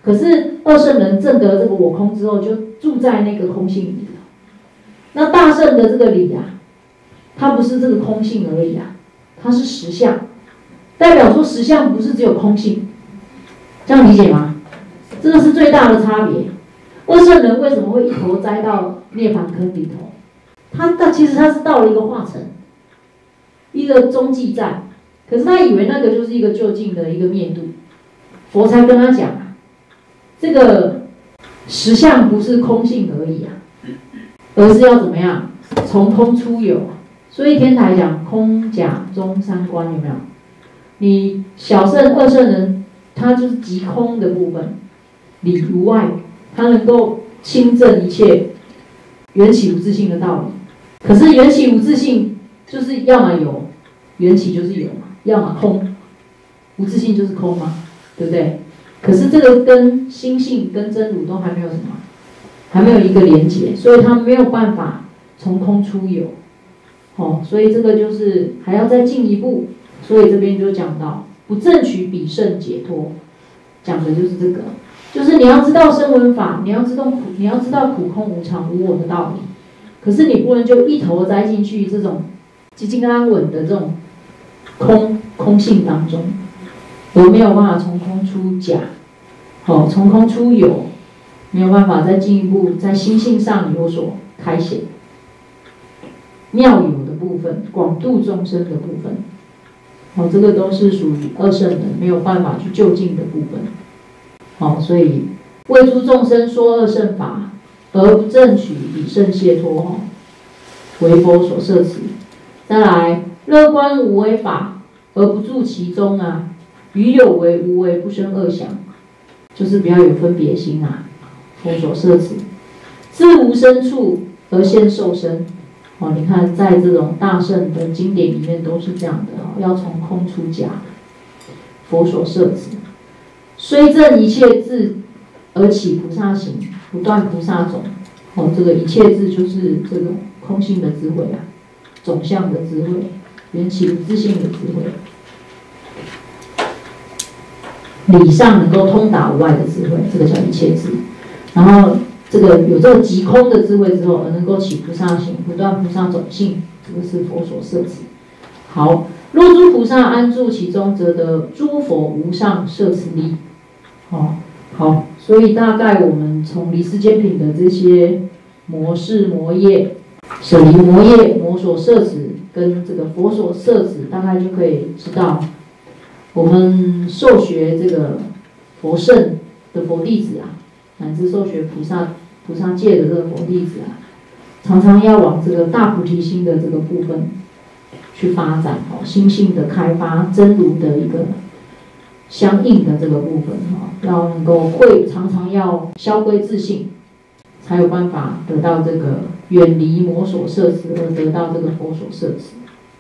可是二圣人证得这个我空之后，就住在那个空性里了。那大圣的这个理啊，它不是这个空性而已啊，它是实相，代表说实相不是只有空性，这样理解吗？这个是最大的差别。二圣人为什么会一头栽到涅槃坑里头？他他其实他是到了一个化城，一个中继站，可是他以为那个就是一个就近的一个灭度，佛才跟他讲啊，这个实相不是空性而已啊，而是要怎么样从空出有。所以天台讲空假中三观，有没有？你小圣二圣人，他就是即空的部分，里无外，他能够亲证一切缘起无自性的道理。可是缘起无自性，就是要么有，缘起就是有嘛，要么空，无自性就是空嘛，对不对？可是这个跟心性跟真如都还没有什么，还没有一个连结，所以他没有办法从空出有。哦，所以这个就是还要再进一步，所以这边就讲到不正取彼胜解脱，讲的就是这个，就是你要知道声闻法，你要知道苦，你要知道苦空无常无我的道理，可是你不能就一头栽进去这种寂静安稳的这种空空性当中，我没有办法从空出假，哦，从空出有，没有办法再进一步在心性上有所开显。妙有的部分，广度众生的部分，哦，这个都是属于二圣人没有办法去就近的部分。哦，所以为诸众生说二圣法，而不正取彼胜解脱，哦，为佛所摄持。再来，乐观无为法，而不住其中啊，于有为无为不生恶想，就是不要有分别心啊，佛所摄持。自无生处而现受生。哦，你看，在这种大圣的经典里面都是这样的，哦，要从空出假，佛所摄持，虽证一切智而起菩萨行，不断菩萨种。哦，这个一切智就是这种空性的智慧啊，种相的智慧，缘起无自性的智慧，理上能够通达无碍的智慧，这个叫一切智。然后这个有这个即空的智慧之后，而能够起菩萨行，不断菩萨种性，这个是佛所摄持。好，若诸菩萨安住其中，则得诸佛无上摄持力。哦，好，所以大概我们从离世间品的这些摩示、摩业、舍离摩业、摩所摄持跟这个佛所摄持，大概就可以知道，我们受学这个佛圣的佛弟子啊，乃至受学菩萨菩萨界的这个佛弟子啊，常常要往这个大菩提心的这个部分去发展，哦，心性的开发，真如的一个相应的这个部分，哦，要能够会常常要消归自性，才有办法得到这个远离魔所摄持，而得到这个佛所摄持。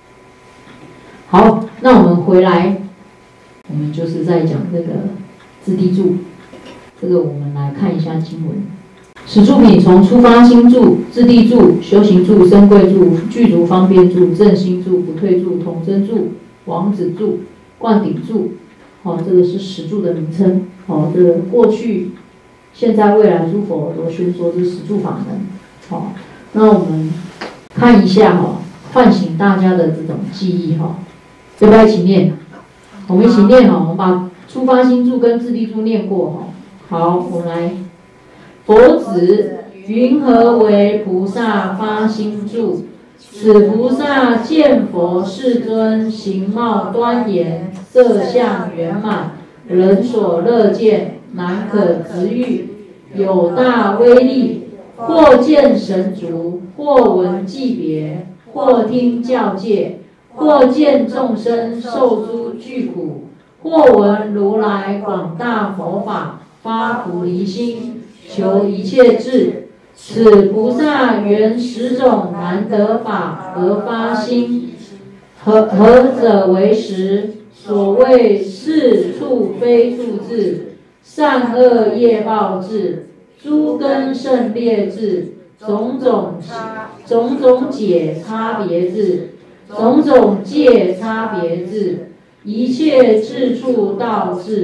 好，那我们回来，我们就是在讲这个自地住。这个我们来看一下经文。十住品从初发心住、自地住、修行住、生贵住、具足方便住、正心住、不退住、统真住、王子住、灌顶住，哦，这个是十住的名称。哦，这个过去、现在、未来诸佛都宣说这十住法门。哦，那我们看一下哈，哦，唤醒大家的这种记忆哈，哦，要不要一起念？我们一起念哈，我们把初发心住跟自地住念过哈。好，我们来。佛子云何为菩萨发心住？此菩萨见佛世尊形貌端严，色相圆满，人所乐见，难可执喻，有大威力，或见神足，或闻伎别，或听教戒，或见众生受诸具苦，或闻如来广大佛法，发菩提心，求一切智。此菩萨缘十种难得法而发心，何何者为实？所谓是处非处智，善恶业报智，诸根胜劣智，种种种种解差别智，种种界差别智，一切智处道智，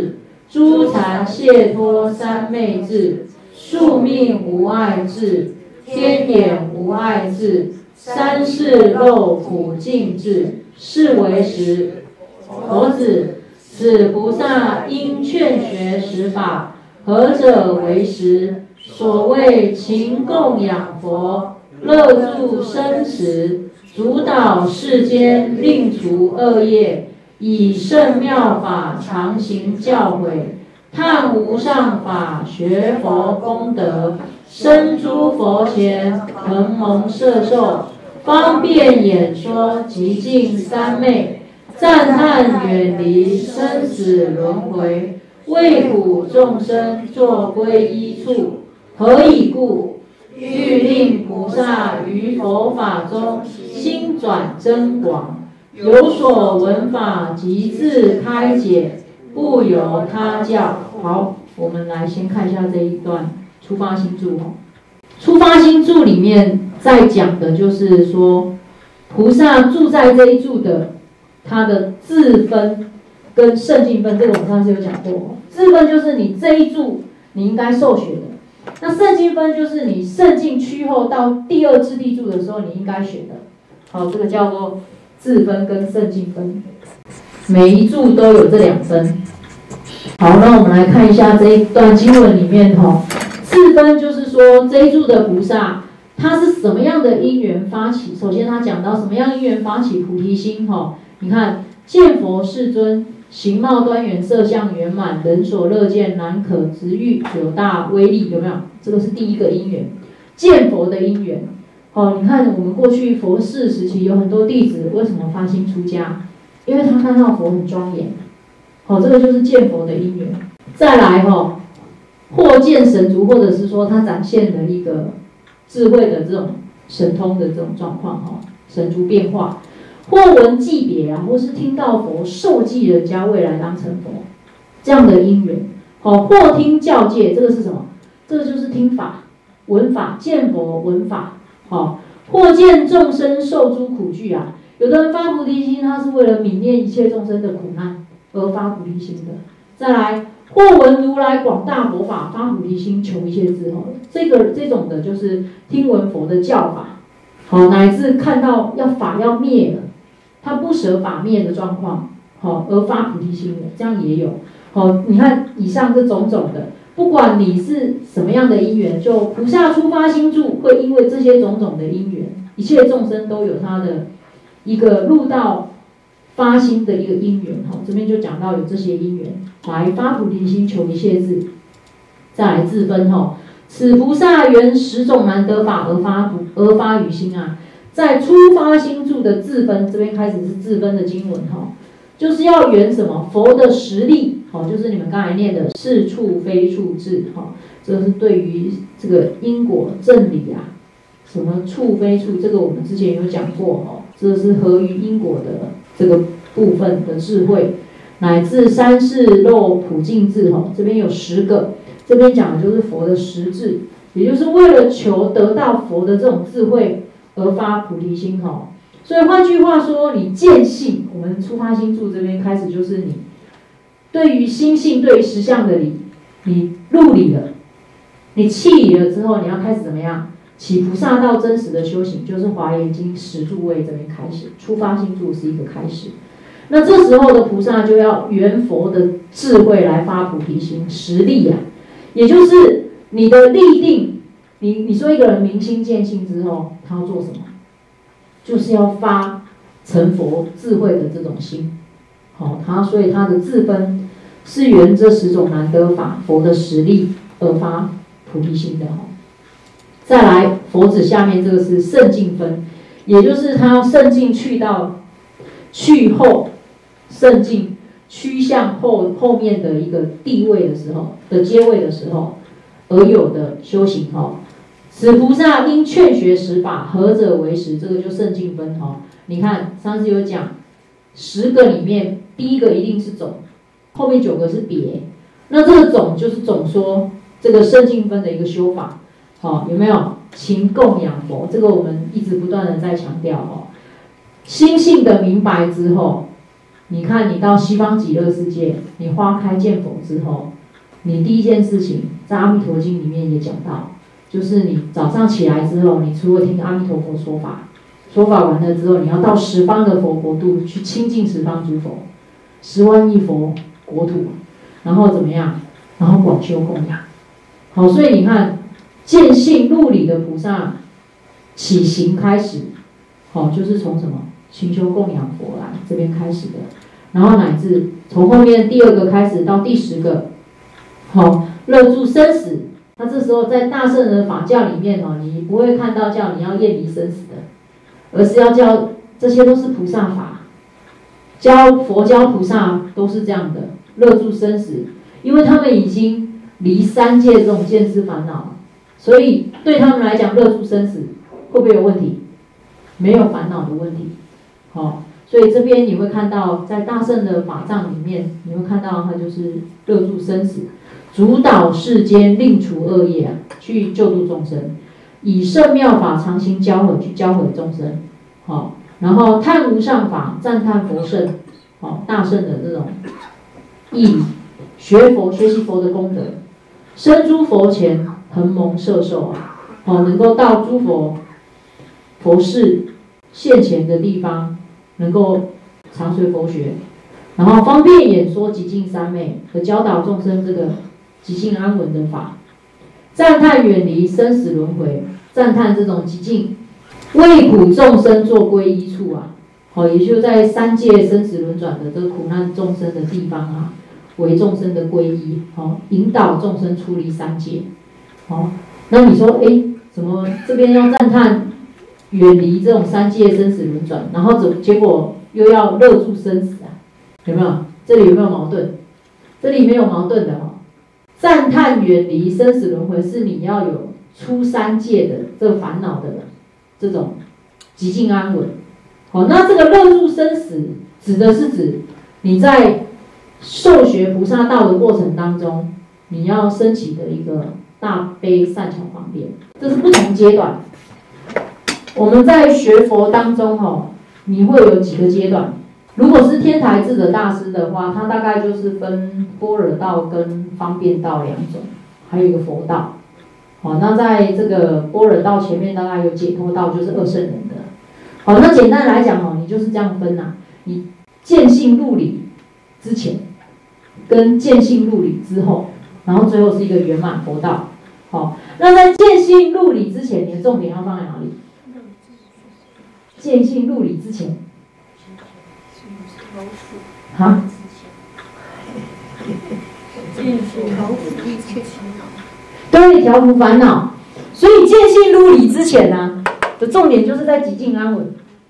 诸禅解脱三昧智，宿命无碍智，天眼无碍智，三世漏苦尽智，是为实。佛子，此菩萨应劝学十法，何者为实？所谓勤供养佛，乐助生慈，主导世间，令除恶业，以圣妙法常行教诲，探无上法，学佛功德，生诸佛前，恒蒙摄受，方便演说，极尽三昧，赞叹远离生死轮回，为苦众生作皈依处。何以故？欲令菩萨于佛法中心转增广，有所闻法即自开解，不由他教。好，我们来先看一下这一段出发心注。出发心注里面在讲的就是说，菩萨住在这一住的，他的自分跟圣境分，这个我们上次有讲过。自分就是你这一住你应该受学的。那圣境分就是你圣境趋后到第二智地住的时候，你应该学的。好，这个叫做自分跟圣境分，每一住都有这两分。好，那我们来看一下这一段经文里面哈，自分就是说这一住的菩萨，他是什么样的因缘发起？首先他讲到什么样因缘发起菩提心哈？你看见佛世尊。形貌端圆，色相圆满，人所乐见，难可执喻，有大威力，有没有？这个是第一个因缘，见佛的因缘。哦，你看我们过去佛世时期有很多弟子，为什么发心出家？因为他看到佛很庄严。哦，这个就是见佛的因缘。再来哦，或见神足，或者是说他展现了一个智慧的这种神通的这种状况哈，神足变化。或闻记别啊，或是听到佛受记人家未来当成佛，这样的因缘。好，或听教戒，这个是什么？这个就是听法、闻法、见佛、闻法。好，或见众生受诸苦惧啊，有的人发菩提心，他是为了泯灭一切众生的苦难而发菩提心的。再来，或闻如来广大佛法，发菩提心求一切智慧。这个这种的就是听闻佛的教法，好，乃至看到要法要灭了。他不舍法灭的状况，好而发菩提心的，这样也有。好，你看以上这种种的，不管你是什么样的因缘，就菩萨出发心住，会因为这些种种的因缘，一切众生都有他的一个入道发心的一个因缘。好，这边就讲到有这些因缘，来发菩提心求一切智。再来自分哈，此菩萨缘十种难得法而发而发于心啊。在出发心住的自分，这边开始是自分的经文哈，就是要圆什么佛的实力，好，就是你们刚才念的是处非处智哈，这是对于这个因果正理啊，什么处非处，这个我们之前有讲过哈，这是合于因果的这个部分的智慧，乃至三世漏普净智哈，这边有十个，这边讲的就是佛的实智，也就是为了求得到佛的这种智慧。而发菩提心哈，所以换句话说，你见性，我们出发心住这边开始就是你对于心性、对于实相的理，你入理了，你气理了之后，你要开始怎么样？起菩萨道真实的修行，就是华严经十住位这边开始，出发心住是一个开始。那这时候的菩萨就要圆佛的智慧来发菩提心，实力啊，也就是你的立定。你你说一个人明心见性之后，他要做什么？就是要发成佛智慧的这种心，好，他所以他的自分是圆这十种难得法佛的实力而发菩提心的哈。再来，佛子下面这个是圣境分，也就是他要圣境去到去后圣境趋向后后面的一个地位的时候的阶位的时候而有的修行哈。此菩萨应劝学十法，何者为实？这个就圣境分哈。你看上次有讲，十个里面第一个一定是总，后面九个是别。那这个总就是总说这个圣境分的一个修法，好，有没有？勤供养佛，这个我们一直不断的在强调哈。心性的明白之后， 你看你到西方极乐世界，你花开见佛之后，你第一件事情在《阿弥陀经》里面也讲到，就是你早上起来之后，你除了听阿弥陀佛说法，说法完了之后，你要到十方的佛国度去亲近十方诸佛，十万亿佛国土，然后怎么样？然后广修供养。好，所以你看，见性入理的菩萨起行开始，好，就是从什么勤修供养佛来这边开始的，然后乃至从后面第二个开始到第十个，好，乐住生死。那这时候在大圣的法教里面哦，你不会看到叫你要厌离生死的，而是要叫这些都是菩萨法，教佛教菩萨都是这样的，乐住生死，因为他们已经离三界这种见思烦恼，所以对他们来讲，乐住生死会不会有问题？没有烦恼的问题。好、哦，所以这边你会看到，在大圣的法藏里面，你会看到它就是乐住生死，主导世间，令除恶业、啊，去救度众生，以圣妙法常行教诲去教诲众生。好、哦，然后叹无上法，赞叹佛圣，好、哦，大圣的这种义理，学佛学习佛的功德，生诸佛前，恒蒙摄受啊，好、哦，能够到诸佛佛事现前的地方，能够常随佛学，然后方便演说极尽三昧和教导众生这个极尽安稳的法，赞叹远离生死轮回，赞叹这种极尽为苦众生做皈依处啊，好，也就在三界生死轮转的这个苦难众生的地方啊，为众生的皈依，好，引导众生出离三界。好，那你说，哎，怎么这边要赞叹远离这种三界生死轮转，然后怎结果又要乐住生死啊？有没有？这里有没有矛盾？这里没有矛盾的哦。赞叹远离生死轮回是你要有出三界的这个烦恼的这种极尽安稳。好，那这个乐住生死指的是指你在受学菩萨道的过程当中，你要升起的一个大悲善巧方便，这是不同阶段。我们在学佛当中哈，你会有几个阶段。如果是天台智者大师的话，他大概就是分般若道跟方便道两种，还有一个佛道。好，那在这个般若道前面大概有解脱道，就是二圣人的。好，那简单来讲哦，你就是这样分呐、啊。你见性入理之前，跟见性入理之后，然后最后是一个圆满佛道。好，那在见性入理之前，你的重点要放在哪里？见性入理之前，啊？对，调伏烦恼。所以见性入理之前呢、啊，的重点就是在极尽安稳，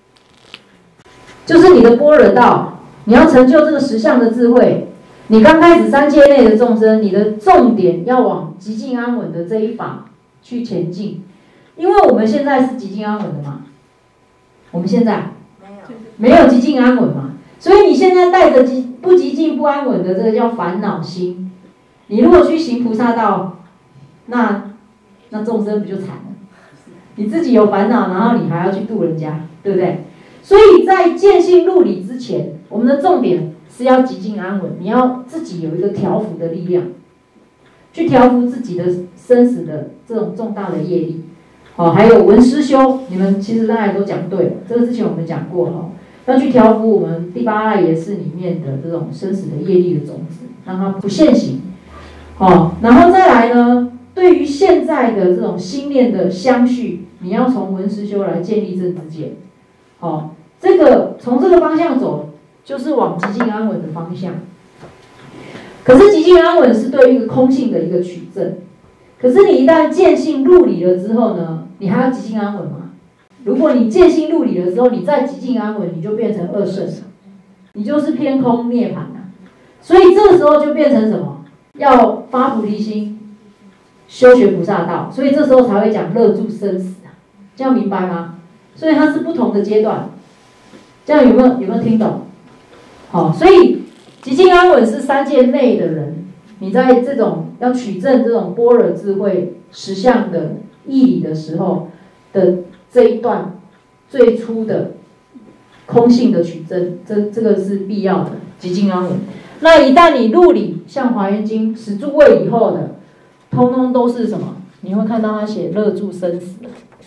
就是你的般若道，你要成就这个实相的智慧。你刚开始三界内的众生，你的重点要往极尽安稳的这一法去前进，因为我们现在是极尽安稳的嘛。我们现在没有极尽安稳嘛，所以你现在带着极不极尽不安稳的这个叫烦恼心。你如果去行菩萨道，那那众生不就惨了？你自己有烦恼，然后你还要去度人家，对不对？所以在见性入理之前，我们的重点是要极尽安稳，你要自己有一个调伏的力量，去调伏自己的生死的这种重大的业力。哦，还有闻思修，你们其实大家都讲对了，这个之前我们讲过哦，要去调伏我们第八赖耶识里面的这种生死的业力的种子，让它不现行。哦，然后再来呢，对于现在的这种心念的相续，你要从闻思修来建立正知见。哦，这个从这个方向走，就是往极尽安稳的方向。可是极尽安稳是对于一个空性的一个取证。可是你一旦见性入理了之后呢，你还要极尽安稳吗？如果你见性入理了之后，你再极尽安稳，你就变成二圣，你就是偏空涅槃了。所以这个时候就变成什么？要发菩提心，修学菩萨道。所以这时候才会讲乐住生死，这样明白吗？所以它是不同的阶段，这样有没有有没有听懂？好，所以极尽安稳是三界内的人。你在这种要取证这种般若智慧实相的义理的时候的这一段最初的空性的取真，这这个是必要的，极尽安稳。那一旦你入理，像《华严经》始住位以后的，通通都是什么？你会看到他写乐住生死。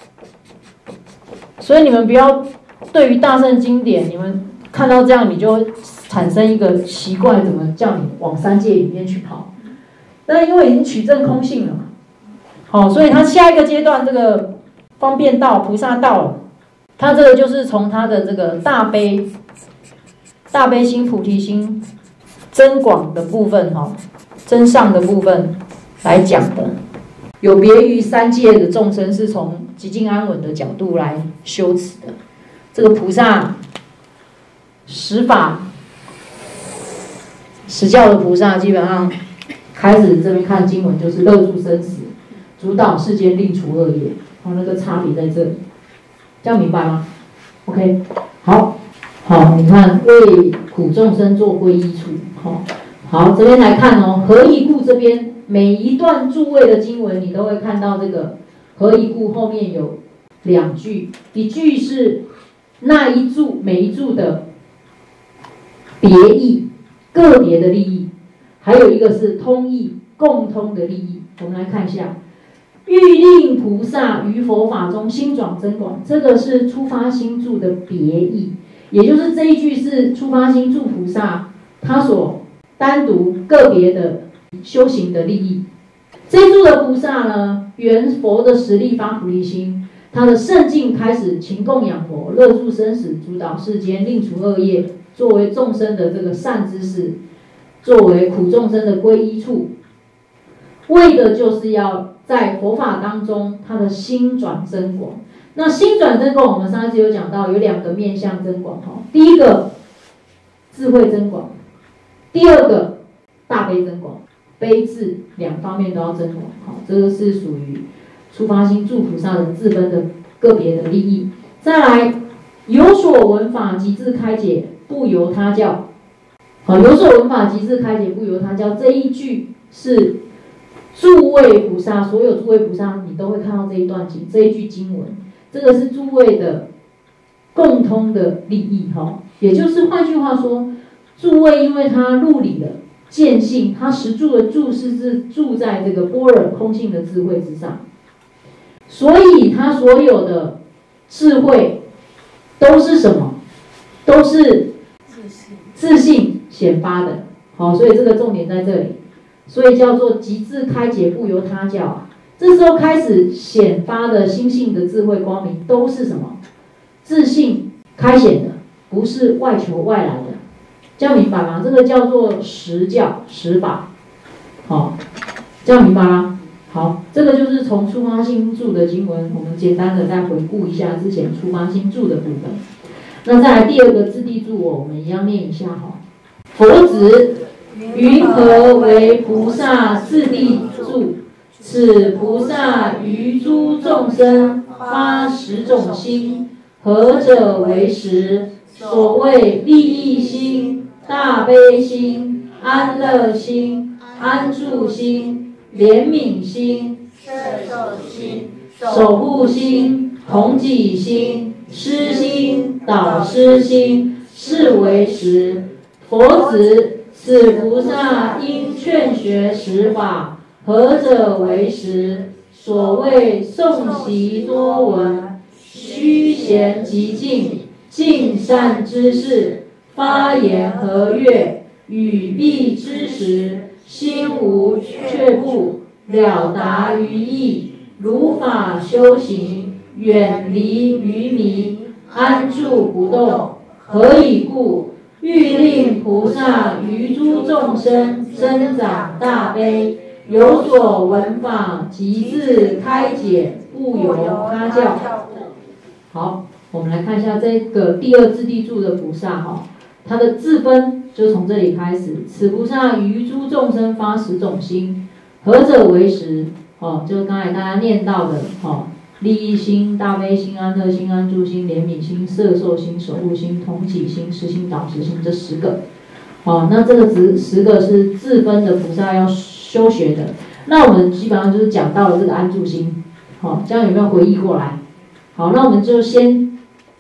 所以你们不要对于大乘经典，你们看到这样你就产生一个习惯，怎么叫你往三界里面去跑？但因为已经取证空性了嘛，好，所以他下一个阶段这个方便道、菩萨道了，他这个就是从他的这个大悲、大悲心、菩提心增广的部分哈，增上的部分来讲的，有别于三界的众生是从极尽安稳的角度来修持的。这个菩萨十法十教的菩萨，基本上开始这边看经文就是乐住生死，主导世间，令除恶业，哦，那个差别在这里，这样明白吗 ？OK， 好，好，你看为苦众生做皈依处，好，好，这边来看哦，何以故这边每一段注位的经文，你都会看到这个何以故后面有两句，一句是那一注每一注的别义，个别的利益，还有一个是通义，共通的利益。我们来看一下，欲令菩萨于佛法中心转增广，这个是初发心注的别义，也就是这一句是初发心注菩萨他所单独个别的修行的利益。这一注的菩萨呢，原佛的实力发菩提心，他的圣境开始勤供养佛，乐住生死，主导世间，令除恶业，作为众生的这个善知识，作为苦众生的皈依处，为的就是要在佛法当中他的心转增广。那心转增广，我们上一次有讲到有两个面向增广哈，第一个智慧增广，第二个大悲增广，悲智两方面都要增广。好，这个是属于初发心助菩萨的自分的个别的利益。再来，有所闻法即自开解，不由他教。好，有所闻法即自开解，不由他教，这一句是诸位菩萨，所有诸位菩萨你都会看到这一段经，这一句经文，这个是诸位的共通的利益哈。也就是换句话说，诸位因为他入理了见性，他实住的住是是住在这个般若空性的智慧之上，所以他所有的智慧都是什么？都是自性显发的。好，所以这个重点在这里，所以叫做即自开解，不由他教。这时候开始显发的心性的智慧光明，都是什么？自性开显的，不是外求外来的。这样明白吗？这个叫做实教实法。好，这样明白吗？好，这个就是从初发心注的经文，我们简单的再回顾一下之前初发心注的部分。那再来第二个自地注，我们一样念一下哈。佛子云何为菩萨自地注？此菩萨于诸众生发十种心，何者为十？所谓利益心、大悲心、安乐心、安住心、怜悯心、摄受心、守护心、同己心、施心、导师心，是为十。佛子，此菩萨应劝学十法，何者为十？所谓诵习多闻，虚闲极静，尽善知识，发言和悦，语必之时，心无却步，了达于意，如法修行，远离愚迷，安住不动。何以故？欲令菩萨于诸众生增长大悲，有所闻法即自开解，不由他教。好，我们来看一下这个第二自地注的菩萨哈，他的自分就从这里开始。此菩萨于诸众生发十种心，何者为十？哦，就是刚才大家念到的哦，利益心、大悲心、安乐心、安住心、怜悯心、摄受心、守护心、同己心、施心、导师心，这十个。哦，那这个十十个是自分的菩萨要修学的。那我们基本上就是讲到了这个安住心，好、哦，这样有没有回忆过来？好，那我们就先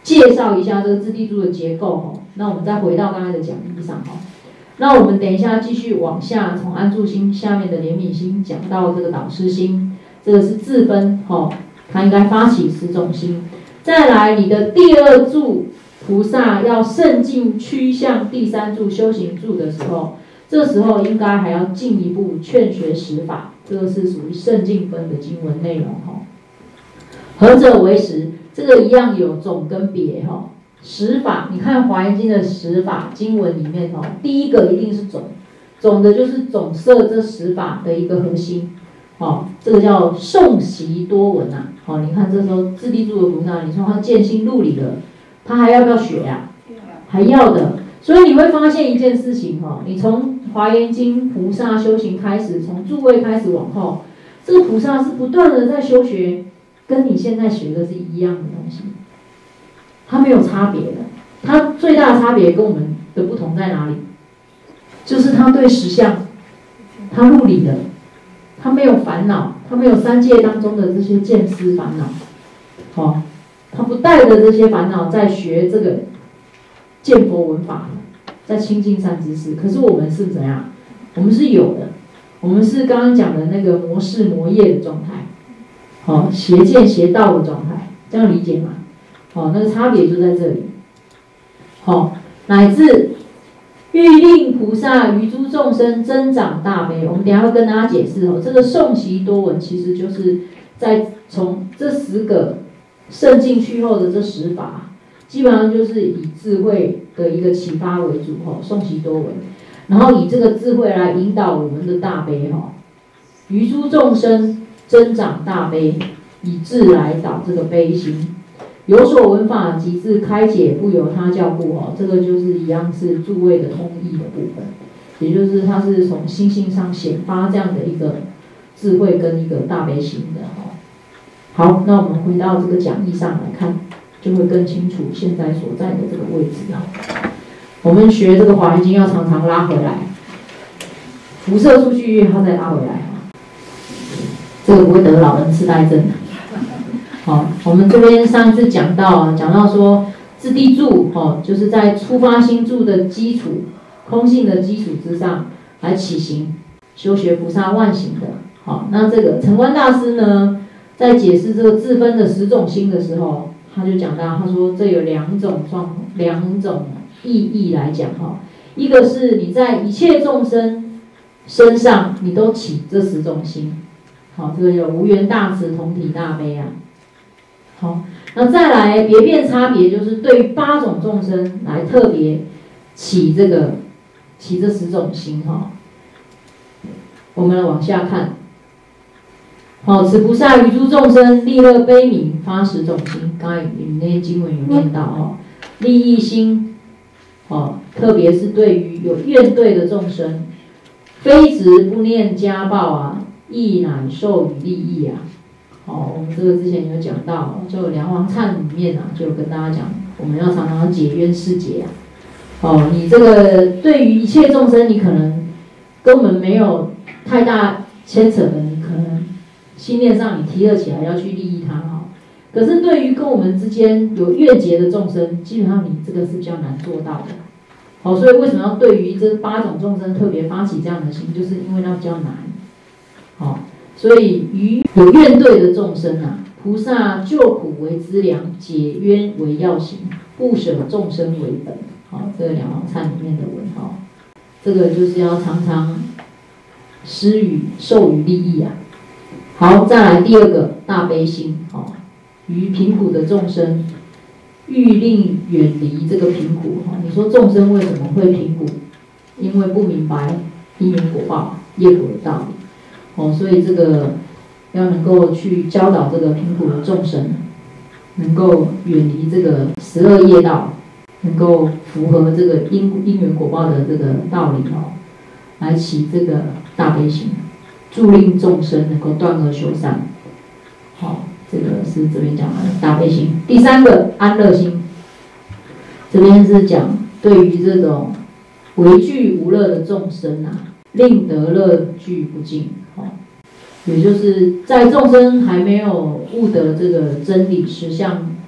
介绍一下这个自地柱的结构哈。那我们再回到刚才的讲义上哈。那我们等一下继续往下，从安住心下面的怜悯心讲到这个导师心，这个是自分哈，它应该发起十种心。再来，你的第二柱菩萨要甚进趋向第三柱修行柱的时候，这时候应该还要进一步劝学十法，这个是属于甚进分的经文内容哈。何者为十？这个一样有总跟别哈。十法，你看《华严经》的十法经文里面哦，第一个一定是总，总的就是总摄这十法的一个核心，哦，这个叫诵习多闻啊，哦，你看这时候自地柱的菩萨，你说他见心入理了，他还要不要学呀、啊？还要的，所以你会发现一件事情哈，你从《华严经》菩萨修行开始，从诸位开始往后，这个菩萨是不断的在修学，跟你现在学的是一样的东西。它没有差别的，它最大的差别跟我们的不同在哪里？就是它对实相，它入理了，它没有烦恼，它没有三界当中的这些见思烦恼，哦，它不带着这些烦恼在学这个见佛闻法，在亲近善知识。可是我们是怎样？我们是有的，我们是刚刚讲的那个魔事魔业的状态，哦，邪见邪道的状态，这样理解吗？哦，那个差别就在这里。好、哦，乃至欲令菩萨于诸众生增长大悲。我们等一下会跟大家解释哦，这个诵习多闻其实就是在从这十个甚进去后的这十法，基本上就是以智慧的一个启发为主哈、哦，诵习多闻，然后以这个智慧来引导我们的大悲哈、哦，于诸众生增长大悲，以智来导这个悲心。有所闻法即自开解，不由他教故哦，这个就是一样是诸位的通义的部分，也就是它是从心性上显发这样的一个智慧跟一个大悲心的哦。好，那我们回到这个讲义上来看，就会更清楚现在所在的这个位置啊。我们学这个华严经要常常拉回来，辐射出去要再拉回来啊，这个不会得老人痴呆症的。好，我们这边上次讲到，讲到说自地柱，哦，就是在初发心柱的基础、空性的基础之上来起行，修学菩萨万行的。好，那这个澄观大师呢，在解释这个自分的十种心的时候，他就讲到，他说这有两种状、两种意义来讲哈，一个是你在一切众生身上，你都起这十种心，好，这个有无缘大慈、同体大悲啊。好，那再来别变差别，就是对于八种众生来特别起这个起这十种心哈。我们来往下看，好，此菩萨于诸众生利乐悲悯发十种心，刚才你那些经文有念到哈，利益心，哦，特别是对于有怨怼的众生，非执不念家暴啊，亦乃受与利益啊。哦，我们这个之前有讲到，就《梁王忏》里面啊，就有跟大家讲，我们要常常解冤释结啊。哦，你这个对于一切众生，你可能根本没有太大牵扯的，你可能心念上你提了起来要去利益他哈。可是对于跟我们之间有怨结的众生，基本上你这个是比较难做到的。好、哦，所以为什么要对于这八种众生特别发起这样的心，就是因为它比较难。好、哦。所以于有怨怼的众生啊，菩萨救苦为资粮，解冤为要行，不舍众生为本。好，这个《梁王忏》里面的文号，这个就是要常常施予授予利益啊。好，再来第二个大悲心，好，于贫苦的众生，欲令远离这个贫苦。哈，你说众生为什么会贫苦？因为不明白因缘果报、业果的道理。哦，所以这个要能够去教导这个贫苦的众生，能够远离这个十恶业道，能够符合这个因因缘果报的这个道理哦，来起这个大悲心，助令众生能够断恶修善。好、哦，这个是这边讲的大悲心。第三个安乐心，这边是讲对于这种唯惧无乐的众生啊，令得乐具不尽。好、哦，也就是在众生还没有悟得这个真理实相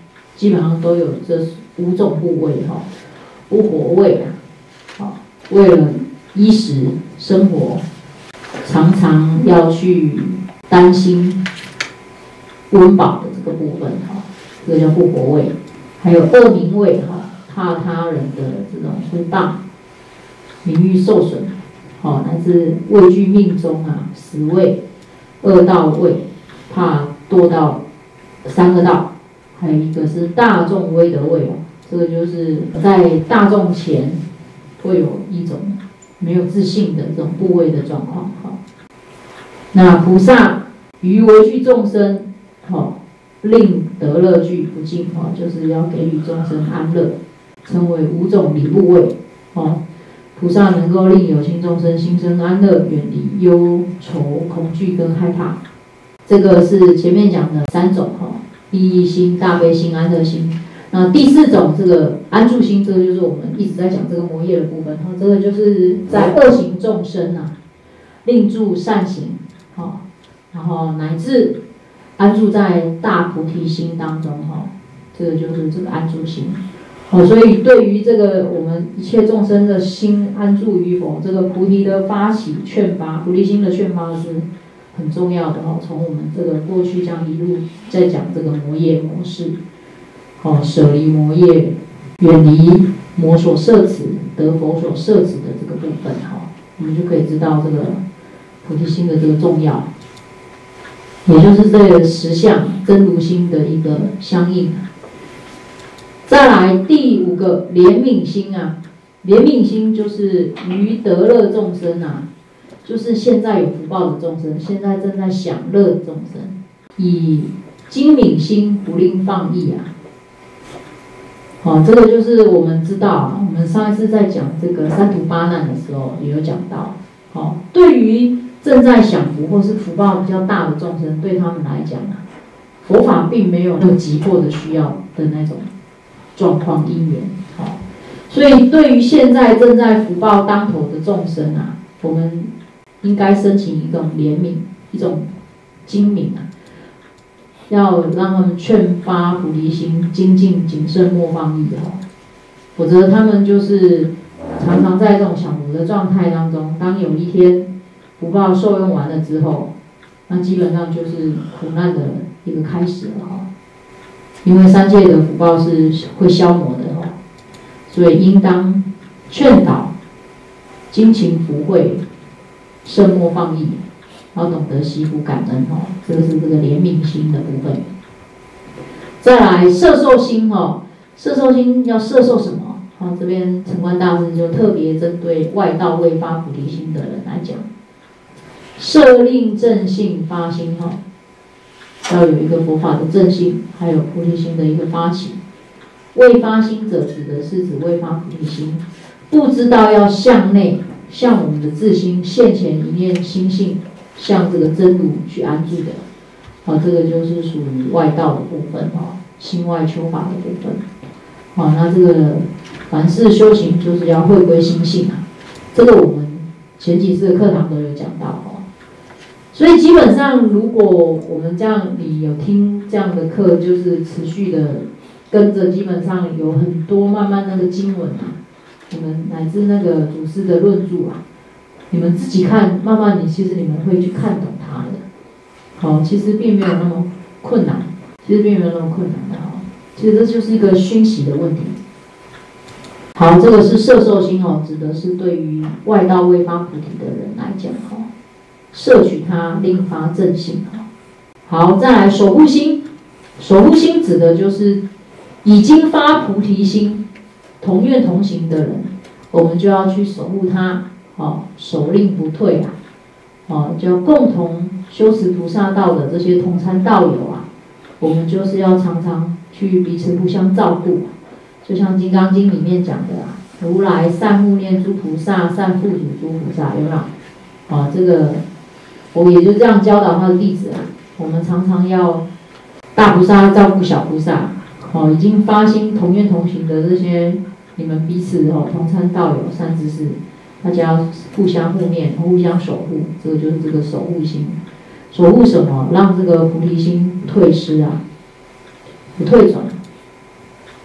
基本上都有这五种部位哈，不活位啊，好，为了衣食生活，常常要去担心温饱的这个部分哈，这个叫不活位。还有恶名位哈，怕他人的这种诽谤，名誉受损，好，乃至畏惧命中啊，死位、恶道位，怕堕到三个道。还有一个是大众威德位哦，这个就是在大众前会有一种没有自信的这种部位的状况哈。那菩萨于为具众生，好，令得乐具不尽哈，就是要给予众生安乐，称为五种礼部位哦。菩萨能够令有情众生心生安乐，远离忧愁、恐惧跟害怕。这个是前面讲的三种哈。利益心、大悲心、安乐心。那第四种这个安住心，这个就是我们一直在讲这个摩耶的部分哈。这个就是在恶行众生啊，令住善行，哈，然后乃至安住在大菩提心当中哈。这个就是这个安住心。哦，所以对于这个我们一切众生的心安住与否，这个菩提的发起劝发，菩提心的劝发是很重要的哦。从我们这个过去这样一路在讲这个摩耶模式，哦，舍离摩耶，远离魔所摄持，得佛所摄持的这个部分哈，我们就可以知道这个菩提心的这个重要，也就是这个实相真如心的一个相应。再来第五个怜悯心啊，怜悯心就是于得乐众生啊。就是现在有福报的众生，现在正在享乐的众生，以精敏心不令放逸啊。好、哦，这个就是我们知道啊，我们上一次在讲这个三途八难的时候也有讲到。好、哦，对于正在享福或是福报比较大的众生，对他们来讲啊，佛法并没有那么急迫的需要的那种状况因缘。好、哦，所以对于现在正在福报当头的众生啊，我们应该申请一种怜悯，一种精明啊，要让他们劝发菩提心，精进谨慎莫放逸哈，否则他们就是常常在这种享福的状态当中，当有一天福报受用完了之后，那基本上就是苦难的一个开始了哈，因为三界的福报是会消磨的哈，所以应当劝导精勤福慧。慎莫放逸，要懂得惜福感恩哦，这个是这个怜悯心的部分。再来摄受心哦，摄受心要摄受什么？好，这边澄观大师就特别针对外道未发菩提心的人来讲，摄令正性发心哈，要有一个佛法的正性，还有菩提心的一个发起。未发心者，指的是指未发菩提心，不知道要向内。向我们的自心现前一念心性，向这个真如去安住的，好、啊，这个就是属于外道的部分哈，心外求法的部分。好、啊，那这个凡事修行就是要回归心性啊，这个我们前几次的课堂都有讲到哈。所以基本上，如果我们这样你有听这样的课，就是持续的跟着，基本上有很多慢慢那个经文啊。你们乃至那个祖师的论著啊，你们自己看，慢慢你其实你们会去看懂它的。好，其实并没有那么困难，其实并没有那么困难的哈。其实这就是一个熏习的问题。好，这个是摄受心哦，指的是对于外道未发菩提的人来讲哈，摄取它，令发正性哈。好，再来守护心，守护心指的就是已经发菩提心。同愿同行的人，我们就要去守护他，哦，守令不退啊，哦，就共同修持菩萨道的这些同参道友啊，我们就是要常常去彼此互相照顾，就像《金刚经》里面讲的啊，如来善护念诸菩萨，善护主诸菩萨，有没有？哦，这个我也就这样教导他的弟子啊，我们常常要大菩萨照顾小菩萨，哦，已经发心同愿同行的这些。你们彼此哦，同参道友善知识，大家互相护念，互相守护，这个就是这个守护心。守护什么？让这个菩提心不退失啊，不退转。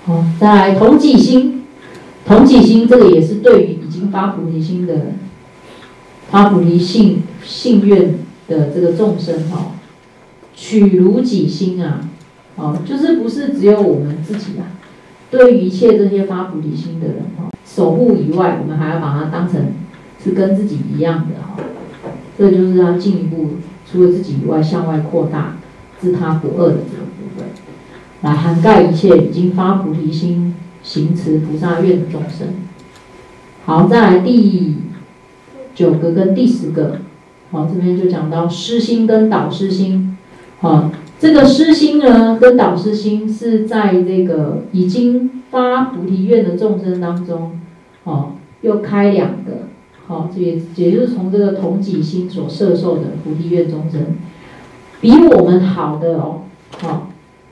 好，再来同己心，同己心这个也是对于已经发菩提心的发菩提信信愿的这个众生哈，取如己心啊，哦，就是不是只有我们自己啊，对于一切这些发菩提心的人哈，守护以外，我们还要把它当成是跟自己一样的哈，这就是要进一步除了自己以外向外扩大自他不二的这个部分。来涵盖一切已经发菩提心、行持菩萨愿的众生。好，再来第九个跟第十个，好，这边就讲到失心跟导师心。好，这个失心呢跟导师心是在这个已经发菩提愿的众生当中，好，又开两个，好，这也也就是从这个同己心所摄受的菩提愿众生，比我们好的哦，好。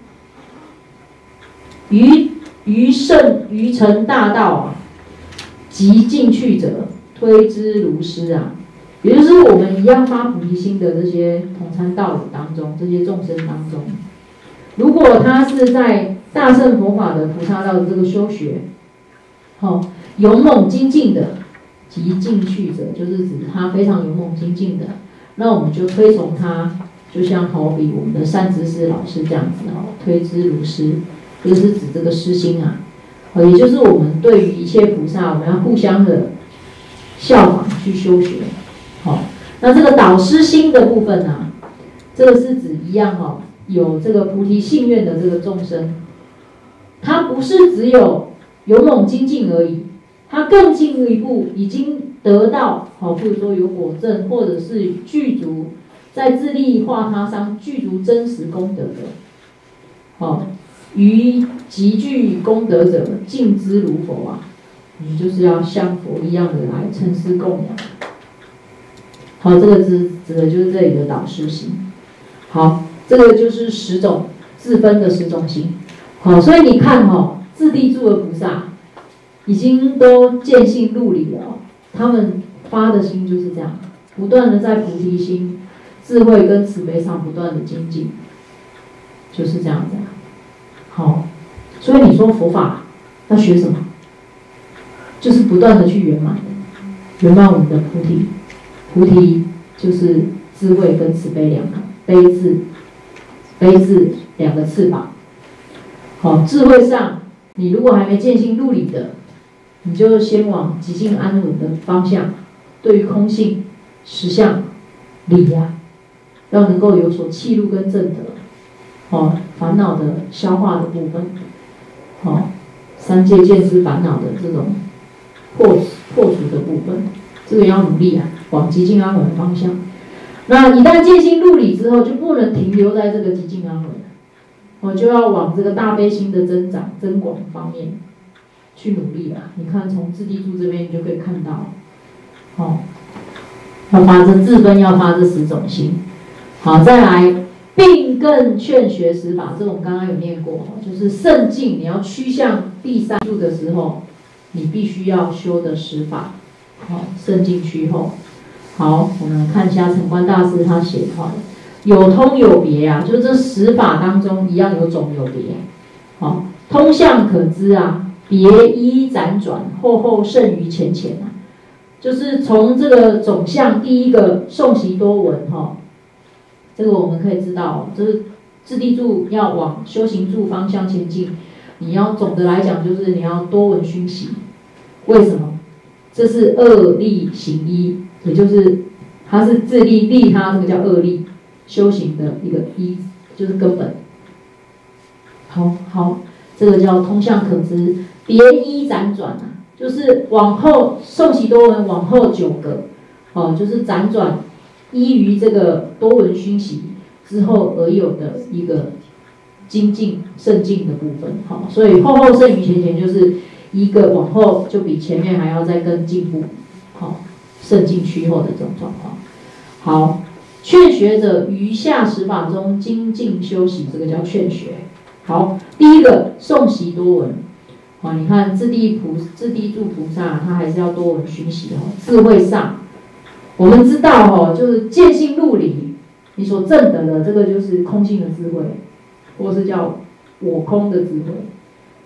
于于圣于成大道啊，即进去者，推之如师啊，也就是我们一样发菩提心的这些同参道友当中，这些众生当中，如果他是在大乘佛法的菩萨道的这个修学，好、哦、勇猛精进的，即进去者，就是指他非常勇猛精进的，那我们就推崇他，就像好比我们的善知识老师这样子哦，推之如师。这是指这个师心啊，也就是我们对于一切菩萨，我们要互相的效仿去修学。好，那这个导师心的部分呢、啊，这个是指一样哈、哦，有这个菩提信愿的这个众生，他不是只有勇猛精进而已，他更进一步已经得到好，比如说有果证，或者是具足在自利化他商具足真实功德的，好。于极具功德者，敬之如佛啊！你就是要像佛一样的来称师供养。好，这个指指的就是这里的导师心。好，这个就是十种自分的十种心。好，所以你看哈、哦，自地住的菩萨已经都见性入理了、哦，他们发的心就是这样，不断的在菩提心、智慧跟慈悲上不断的精进，就是这样子。好，所以你说佛法要学什么？就是不断的去圆满，圆满我们的菩提。菩提就是智慧跟慈悲两个，悲智，悲智两个翅膀。好，智慧上，你如果还没见性入理的，你就先往极静安稳的方向，对于空性、实相、理呀、啊，要能够有所契入跟证得。哦，烦恼的消化的部分，哦，三界见思烦恼的这种破破除的部分，这个要努力啊，往极静安稳的方向。那一旦见性入理之后，就不能停留在这个极静安稳，哦，就要往这个大悲心的增长增广方面去努力了。你看，从自地住这边，你就可以看到，哦，要发这自分，要发这十种心。好，再来。并更劝学十法，这个我们刚刚有念过，就是圣境，你要趋向第三住的时候，你必须要修的十法，好，圣境趋后。好，我们来看一下澄观大师他写的话，有通有别啊，就这十法当中一样有种有别，好，通向可知啊，别一辗转，后后甚于前前啊，就是从这个总相第一个诵习多闻哈。这个我们可以知道，就是自地住要往修行住方向前进，你要总的来讲就是你要多闻熏习。为什么？这是二利行一，也就是它是自利利他这个叫二利修行的一个一，就是根本。好好，这个叫通向可知，别一辗转啊，就是往后诵习多闻往后九个，哦，就是辗转。依于这个多闻熏习之后而有的一个精进圣境的部分，好，所以后后胜于前前就是一个往后就比前面还要再更进步，好，圣境趋后的这种状况。好，劝学者于下十法中精进修习，这个叫劝学。好，第一个诵习多闻，好，你看自地菩自地住菩萨，他还是要多闻熏习哦，智慧上。我们知道哦，就是见性入理，你所证得的这个就是空性的智慧，或是叫我空的智慧。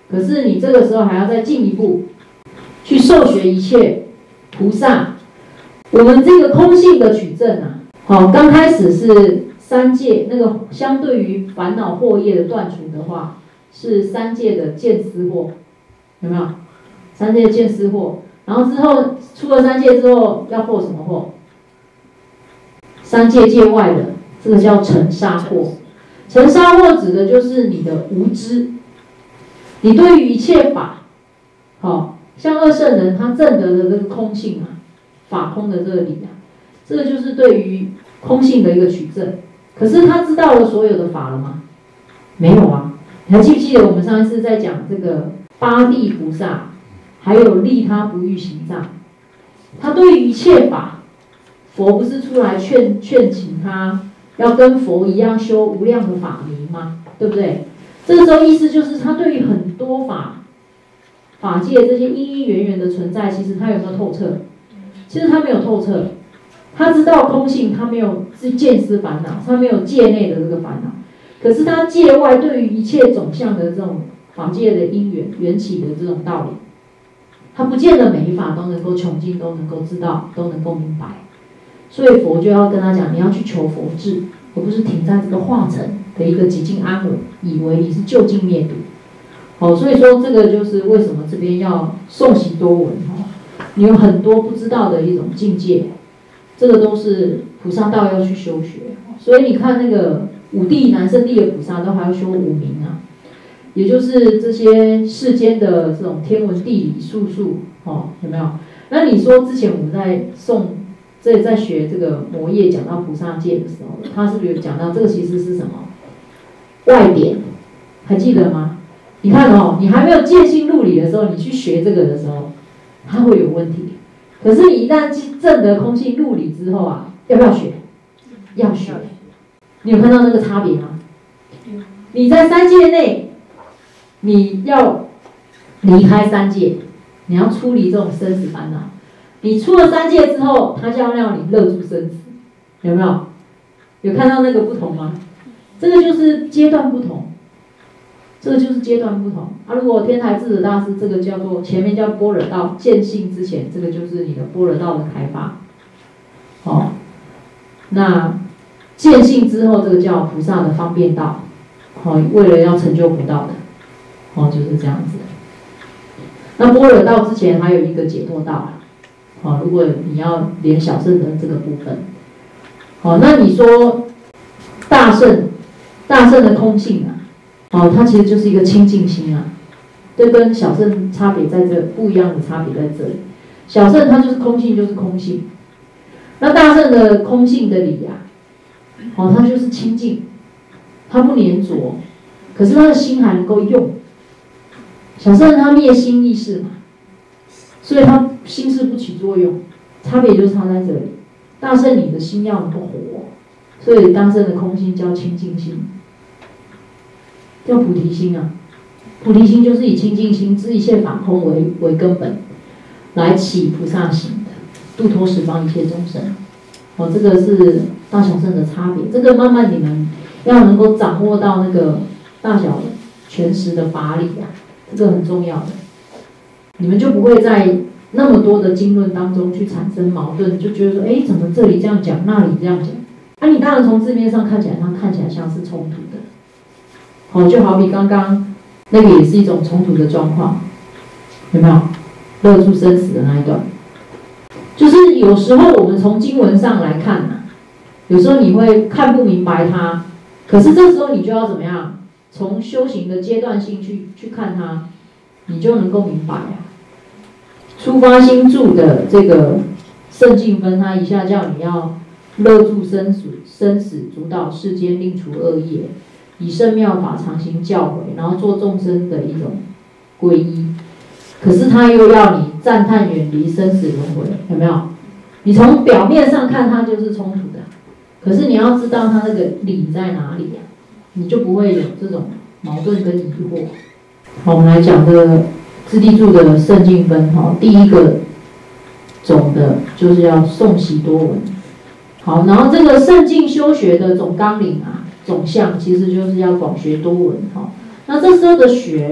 可是你这个时候还要再进一步去受学一切菩萨。我们这个空性的取证啊，好，刚开始是三界那个相对于烦恼惑业的断除的话，是三界的见思惑，有没有？三界见思惑，然后之后出了三界之后要惑什么惑？三界界外的，这个叫尘沙惑。尘沙惑指的就是你的无知，你对于一切法，好，像二圣人他证得的这个空性啊。法空的这个理啊，这个就是对于空性的一个取证。可是他知道了所有的法了吗？没有啊。你还记不记得我们上一次在讲这个八地菩萨，还有利他不欲行障，他对于一切法，佛不是出来劝劝请他要跟佛一样修无量的法名吗？对不对？这个时候意思就是他对于很多法法界这些因因缘缘的存在，其实他有没有透彻？其实他没有透彻，他知道空性，他没有见思烦恼，他没有界内的这个烦恼。可是他界外对于一切总相的这种法界的因缘缘起的这种道理，他不见得每一法都能够穷尽，都能够知道，都能够明白。所以佛就要跟他讲，你要去求佛智，而不是停在这个化成的一个极尽安稳，以为你是究竟灭度。好，所以说这个就是为什么这边要诵习多闻哈。你有很多不知道的一种境界，这个都是菩萨道要去修学。所以你看那个五地南圣地的菩萨都还要修五明啊，也就是这些世间的这种天文地理术数，哦，有没有？那你说之前我们在诵，在在学这个摩耶讲到菩萨戒的时候，他是不是有讲到这个其实是什么外典？还记得吗？你看哦，你还没有见性入理的时候，你去学这个的时候。它会有问题，可是你一旦证得空性入理之后啊，要不要学？要学。你有看到那个差别吗？你在三界内，你要离开三界，你要出离这种生死烦恼。你出了三界之后，他就要让你乐住生死，有没有？有看到那个不同吗？这个就是阶段不同。这个就是阶段不同啊！如果天台智者大师这个叫做前面叫般若道见性之前，这个就是你的般若道的开发。哦，那见性之后，这个叫菩萨的方便道。哦，为了要成就佛道的，哦就是这样子。那般若道之前还有一个解脱道。哦，如果你要连小圣的这个部分，哦，那你说大圣，大圣的空性啊。哦，它其实就是一个清净心啊，这跟小圣差别在这不一样的差别在这里。小圣它就是空性，就是空性。那大圣的空性的理啊，哦，它就是清净，它不粘着，可是他的心还能够用。小圣他灭心意识嘛，所以他心识不起作用，差别就是差在这里。大圣你的心要能够活，所以大圣的空性叫清净心。叫菩提心啊，菩提心就是以清净心知一切法空为为根本，来起菩萨行的，度脱十方一切众生。哦，这个是大小圣的差别。这个慢慢你们要能够掌握到那个大小全实的法理啊，这个很重要的。你们就不会在那么多的经论当中去产生矛盾，就觉得说，哎，怎么这里这样讲，那里这样讲？啊，你当然从字面上看起来，它看起来像是冲突的。哦，就好比刚刚那个也是一种冲突的状况，有没有？乐住生死的那一段，就是有时候我们从经文上来看啊，有时候你会看不明白它，可是这时候你就要怎么样？从修行的阶段性去去看它，你就能够明白啊。出发心住的这个圣境分，它一下叫你要乐住生死，生死主导世间，令除恶业。以圣妙法常行教诲，然后做众生的一种皈依。可是他又要你赞叹远离生死轮回，有没有？你从表面上看它就是冲突的，可是你要知道它那个理在哪里呀、啊，你就不会有这种矛盾跟疑惑。好，我们来讲这个自地住的圣境分。哈，第一个总的就是要诵习多闻。好，然后这个圣境修学的总纲领啊。总相其实就是要广学多闻哈，那这时候的学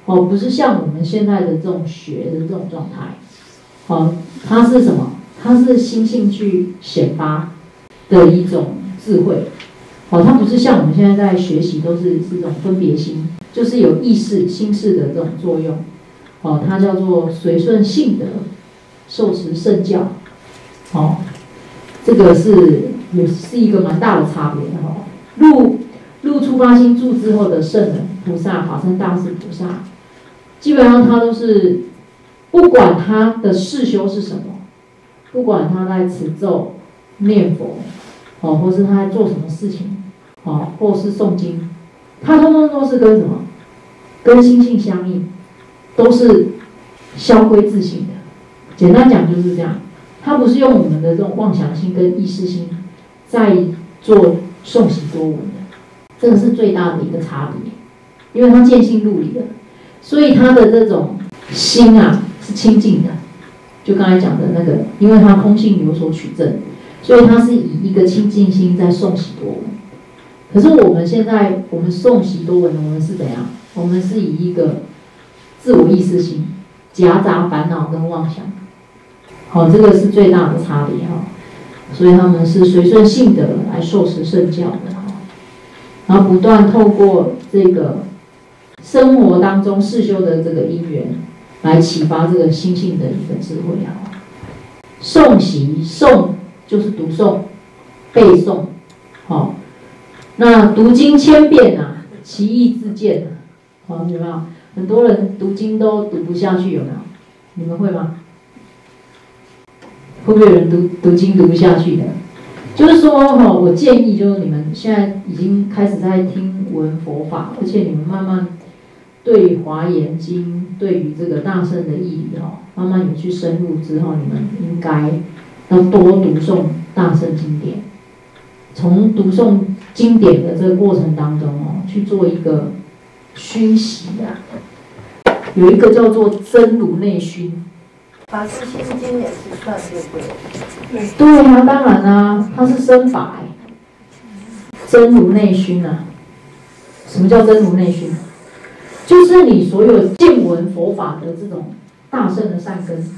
哦，不是像我们现在的这种学的这种状态，哦，它是什么？它是心性去显发的一种智慧，哦，它不是像我们现在在学习都是是这种分别心，就是有意识心识的这种作用，哦，它叫做随顺性德，受持圣教，哦，这个是也是一个蛮大的差别的哈、哦。入入初发心住之后的圣人菩萨、法身大士菩萨，基本上他都是不管他的事修是什么，不管他在持咒、念佛，哦，或是他在做什么事情，哦，或是诵经，他通通都是跟什么？跟心性相应，都是消归自性的。简单讲就是这样，他不是用我们的这种妄想心跟意识心在做诵习多闻的，这个是最大的一个差别，因为他见性入理的，所以他的这种心啊是清净的。就刚才讲的那个，因为他空性有所取证，所以他是以一个清净心在诵习多闻。可是我们现在我们诵习多闻，我们是怎样？我们是以一个自我意识心夹杂烦恼跟妄想，好、哦，这个是最大的差别哈、哦。所以他们是随顺性德来受持圣教的哈、哦，然后不断透过这个生活当中世修的这个因缘，来启发这个心性的一个智慧啊。诵习诵就是读诵、背诵，好、哦。那读经千遍啊，其义自见。好、哦，有没有？很多人读经都读不下去，有没有？你们会吗？会不会有人读读经读不下去的？就是说哈、哦，我建议就是你们现在已经开始在听闻佛法，而且你们慢慢对《华严经》对于这个大乘的义理哈，慢慢有去深入之后，你们应该要多读诵大乘经典。从读诵经典的这个过程当中哦，去做一个熏习啊，有一个叫做真如内熏。 法师心经也是算对不对？ 对啊，当然啦、啊，它是身法哎，真如内熏啊。什么叫真如内熏？就是你所有见闻佛法的这种大乘的善根，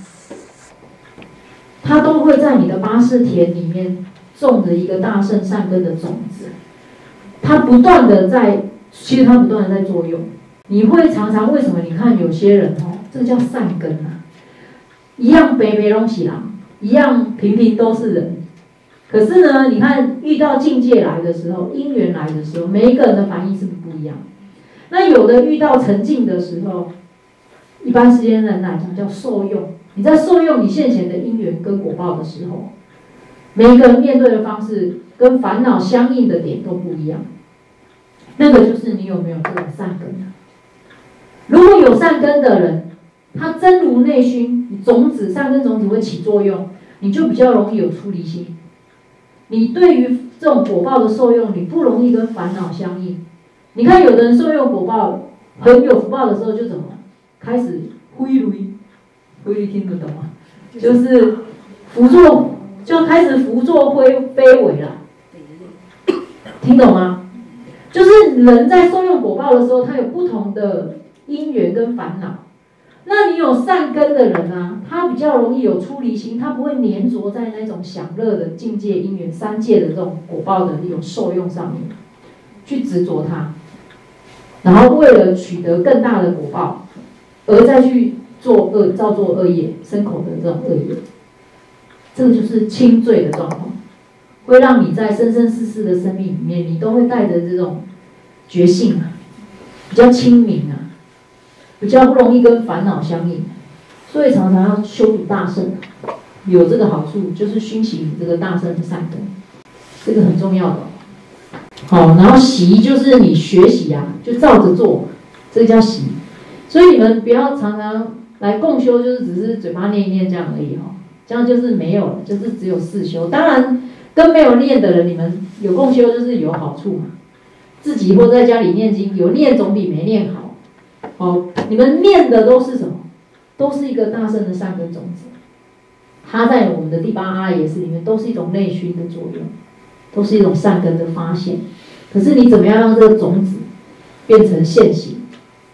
它都会在你的八识田里面种着一个大乘善根的种子，它不断的在，其实它不断的在作用。你会常常为什么？你看有些人哦，这个叫善根啊，一样北北拢是人，一样平平都是人，可是呢，你看遇到境界来的时候，因缘来的时候，每一个人的反应是不一样。那有的遇到沉静的时候，一般时间人来讲叫受用。你在受用你现前的因缘跟果报的时候，每一个人面对的方式跟烦恼相应的点都不一样。那个就是你有没有这种善根啊？如果有善根的人，他真如内熏，种子善根种子会起作用，你就比较容易有出离心。你对于这种果报的受用，你不容易跟烦恼相应。你看有的人受用果报很有福报的时候，就怎么开始挥雷，挥雷听得懂吗？就是浮作，就开始浮作飞飞尾了，听懂吗？就是人在受用果报的时候，他有不同的因缘跟烦恼。那你有善根的人啊，他比较容易有出离心，他不会黏着在那种享乐的境界因缘三界的这种果报的一种受用上面，去执着它，然后为了取得更大的果报，而再去做恶造作恶业，生口的这种恶业，这个就是轻罪的状况，会让你在生生世世的生命里面，你都会带着这种觉性啊，比较清明啊。比较不容易跟烦恼相应，所以常常要修读大乘，有这个好处，就是熏习你这个大乘的善根，这个很重要的。好，然后习就是你学习啊，就照着做，这个叫习。所以你们不要常常来共修，就是只是嘴巴念一念这样而已哈，这样就是没有了，就是只有四修。当然，跟没有念的人，你们有共修就是有好处嘛，自己或在家里念经，有念总比没念好。哦，你们念的都是什么？都是一个大乘的善根种子，它在我们的第八阿赖耶识里面都是一种内熏的作用，都是一种善根的发现。可是你怎么样让这个种子变成现行？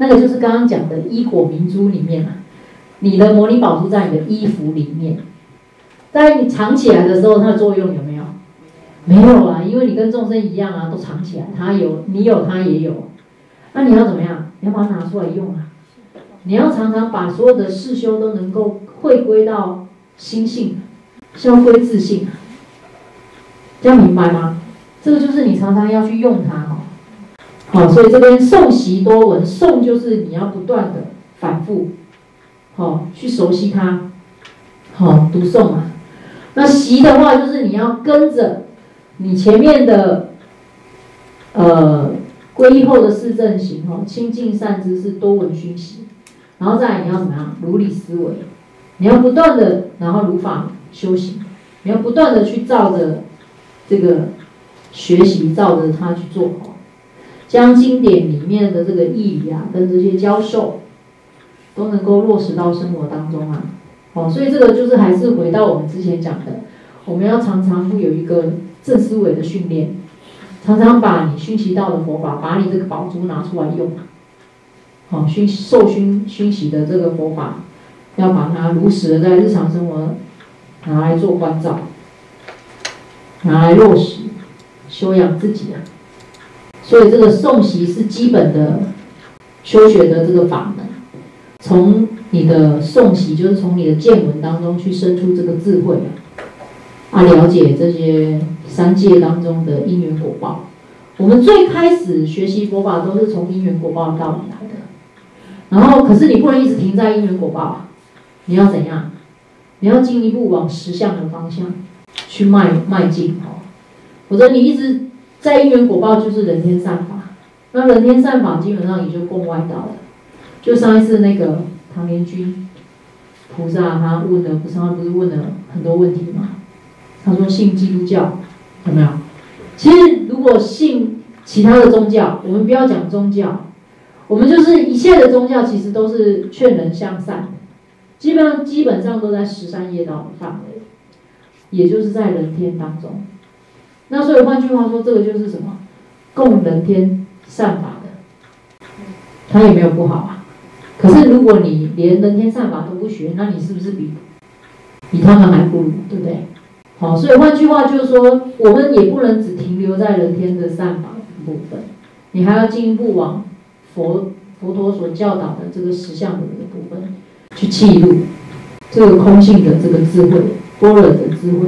那个就是刚刚讲的衣果明珠里面啊，你的摩尼宝珠在你的衣服里面，在你藏起来的时候，它的作用有没有？没有啊，因为你跟众生一样啊，都藏起来，它有，你有，它也有。那你要怎么样？你要把它拿出来用啊！你要常常把所有的事修都能够回归到心性，消归自性，这样明白吗？这个就是你常常要去用它哈。好，所以这边诵习多闻，诵就是你要不断的反复，好去熟悉它，好读诵啊。那习的话就是你要跟着你前面的，呃。皈依后的四正行哦，清净善知识多闻熏习，然后再来你要怎么样？如理思维，你要不断的，然后如法修行，你要不断的去照着这个学习，照着它去做好，将经典里面的这个义理啊，跟这些教授，都能够落实到生活当中啊。哦，所以这个就是还是回到我们之前讲的，我们要常常会有一个正思维的训练。常常把你熏习到的佛法，把你这个宝珠拿出来用，好、哦、熏受熏熏习的这个佛法，要把它如实的在日常生活拿来做关照，拿来落实，修养自己啊。所以这个诵习是基本的修学的这个法门，从你的诵习就是从你的见闻当中去生出这个智慧啊。啊，了解这些三界当中的因缘果报。我们最开始学习佛法都是从因缘果报的道理来的，然后可是你不能一直停在因缘果报，你要怎样？你要进一步往实相的方向去迈迈进哦。否则你一直在因缘果报就是人天善法，那人天善法基本上也就共外道了。就上一次那个唐莲君菩萨他问的，不是他不是问了很多问题吗？他说信基督教有没有？其实如果信其他的宗教，我们不要讲宗教，我们就是一切的宗教其实都是劝人向善，基本上基本上都在十善业道的范围，也就是在人天当中。那所以换句话说，这个就是什么？供人天善法的，它也没有不好啊。可是如果你连人天善法都不学，那你是不是比比他们还不如，对不对？好，所以换句话就是说，我们也不能只停留在人天的善法的部分，你还要进一步往佛佛陀所教导的这个实相的这个部分去契入这个空性的这个智慧，般若的智慧，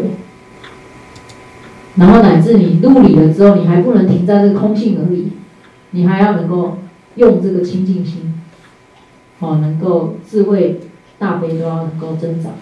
然后乃至你入理了之后，你还不能停在这个空性而已，你还要能够用这个清净心，哦，能够智慧大悲都要能够增长。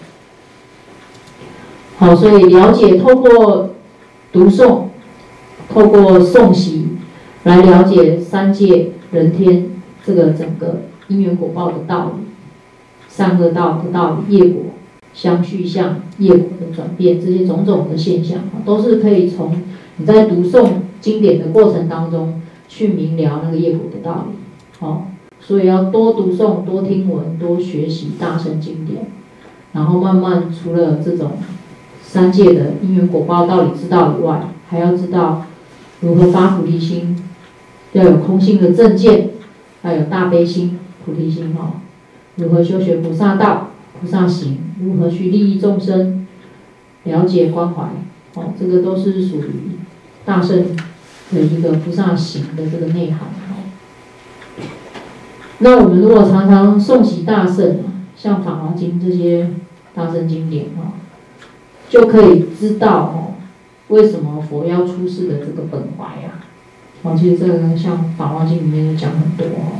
好，所以了解透过读诵，透过诵习来了解三界人天这个整个因缘果报的道理，善恶道的道理，业果相续相，业果的转变，这些种种的现象，都是可以从你在读诵经典的过程当中去明了那个业果的道理。好，所以要多读诵，多听闻，多学习大乘经典，然后慢慢除了这种三界的因缘果报道理知道以外，还要知道如何发菩提心，要有空性的正见，还有大悲心、菩提心哦。如何修学菩萨道、菩萨行，如何去利益众生，了解关怀，哦，这个都是属于大乘的一个菩萨行的这个内涵哦。那我们如果常常诵习大乘，像《法华经》这些大乘经典哦，就可以知道哦，为什么佛要出世的这个本怀啊。哦，其实这个像《法华经》里面就讲很多哦。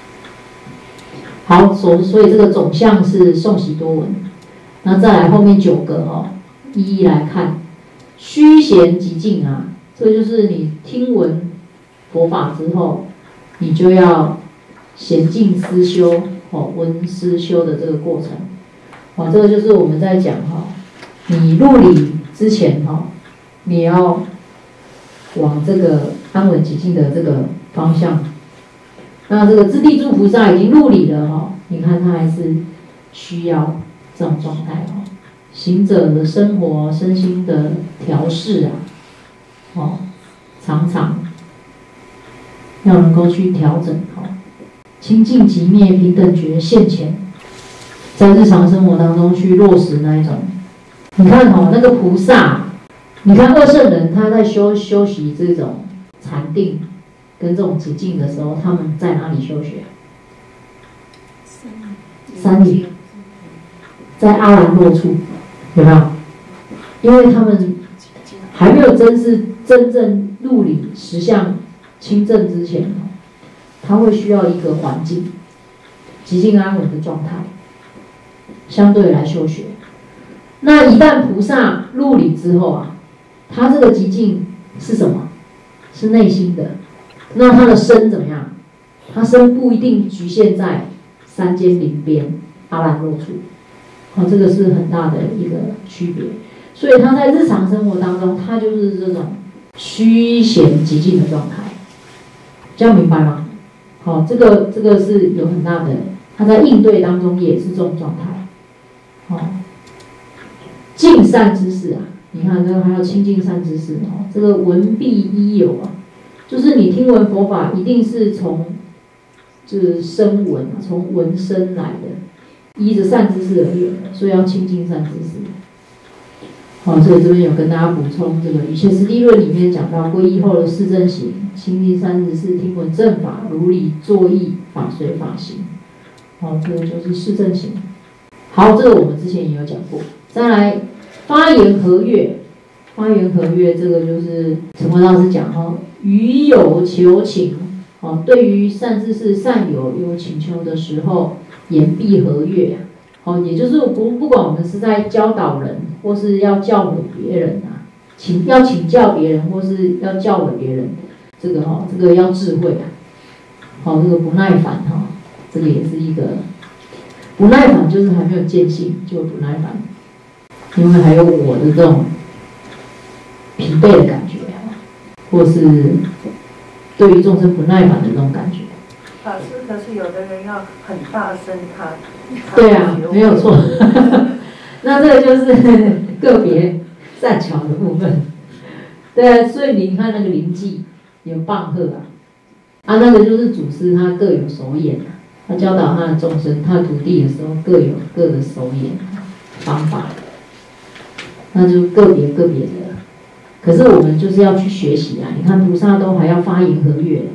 好，所所以这个总项是诵习多闻，那再来后面九个哦，一一来看。虚闲极静啊，这就是你听闻佛法之后，你就要闲静思修哦，闻思修的这个过程。哦，这个就是我们在讲哈、哦，你入理之前哈、哦，你要往这个安稳极静的这个方向。那这个智地诸菩萨已经入理了哈、哦，你看他还是需要这种状态哦。行者的生活身心的调适啊，哦，常常要能够去调整哦， 清净即灭平等觉现前，在日常生活当中去落实那一种。你看哦，那个菩萨，你看二圣人他在修修习这种禅定跟这种极静的时候，他们在哪里修学？山里，在阿兰若处，有没有？因为他们还没有真是真正入理实相清正之前，他会需要一个环境，极静安稳的状态，相对来修学。那一旦菩萨入理之后啊，他这个极静是什么？是内心的。那他的身怎么样？他身不一定局限在山间林边阿兰若处，哦，这个是很大的一个区别。所以他在日常生活当中，他就是这种虚闲极静的状态，这样明白吗？好、哦，这个这个是有很大的，他在应对当中也是这种状态。好、哦，净善知识啊，你看这个还有清净善知识哦，这个闻必依有啊，就是你听闻佛法一定是从就是声闻啊，从闻声来的，依着善知识而有的，所以要清净善知识。好，所以这边有跟大家补充，这个《瑜伽师地论》里面讲到，皈依后的四正行，清净善知识，听闻正法，如理作意，法随法行。好，这个就是四正行。好，这个我们之前也有讲过。再来，发言和悦，发言和悦，这个就是陈慧老师讲哈，于有求请，哦，对于善知识、善友有请求的时候，言必和悦。哦，也就是不不管我们是在教导人，或是要教诲别人啊，请要请教别人，或是要教诲别人，这个哈、哦，这个要智慧啊。好、哦，这个不耐烦哈、哦，这个也是一个不耐烦，就是还没有见性就不耐烦，因为还有我的这种疲惫的感觉，或是对于众生不耐烦的这种感觉。 老师，可是有的人要很大声，他对啊，没有错。那这个就是个别善巧的部分。对啊，所以你看那个灵济有棒喝啊，啊，那个就是祖师他各有手眼啊，他教导他的众生、他的徒弟的时候各有各的手眼方法，那就个别个别的。可是我们就是要去学习啊！你看菩萨都还要发言和悦。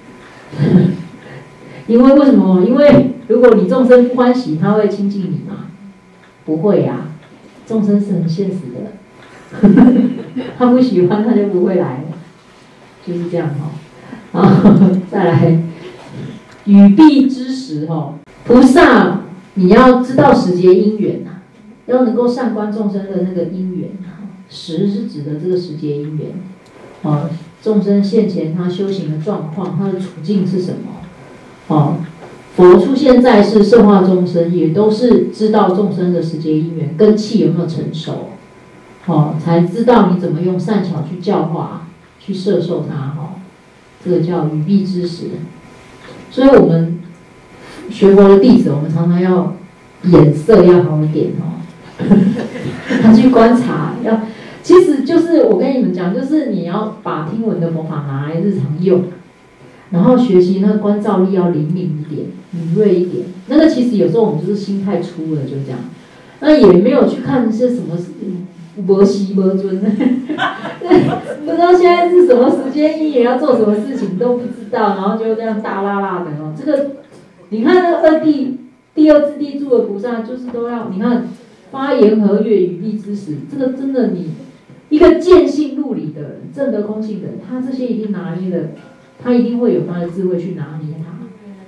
因为为什么？因为如果你众生不欢喜，他会亲近你吗？不会呀、啊，众生是很现实的，他不喜欢他就不会来，就是这样哈、哦。然后再来，语必知时哈，菩萨你要知道时节因缘呐、啊，要能够善观众生的那个因缘啊，时是指的这个时节因缘，哦，众生现前他修行的状况，他的处境是什么？哦，佛出现在世摄化众生，也都是知道众生的时节因缘根器有没有成熟，哦，才知道你怎么用善巧去教化，去摄受它，哈、哦，这个叫语必知时。所以我们学佛的弟子，我们常常要眼色要好一点哦，他去观察，要，其实就是我跟你们讲，就是你要把听闻的佛法拿来日常用。然后学习那个观照力要灵敏一点、敏锐一点。那个其实有时候我们就是心太粗了，就这样。那也没有去看是什么摩西摩尊，不知道现在是什么时间因缘要做什么事情都不知道，然后就这样大拉拉的哦。这个你看那个二地第二次地住的菩萨，就是都要你看发言和悦语必知时，这个真的你一个见性入理的人、证得空性的人，他这些一定拿捏的。他一定会有他的智慧去拿捏它。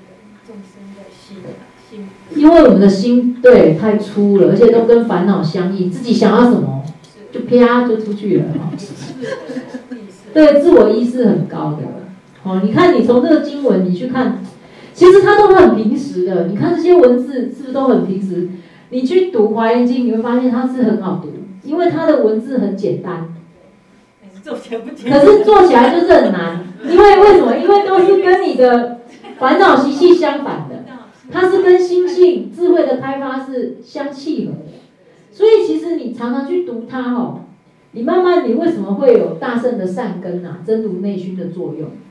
因为我们的心对太粗了，而且都跟烦恼相应，自己想要什么就啪就出去了。对，自我意识很高的。哦，你看你从这个经文你去看，其实它都很平实的。你看这些文字是不是都很平实？你去读《华严经》，你会发现它是很好读，因为它的文字很简单。可是做起来就是很难，因为为什么？因为都是跟你的烦恼习气相反的，它是跟心性智慧的开发是相契合的。所以其实你常常去读它哦，你慢慢你为什么会有大圣的善根啊，真如内熏的作用？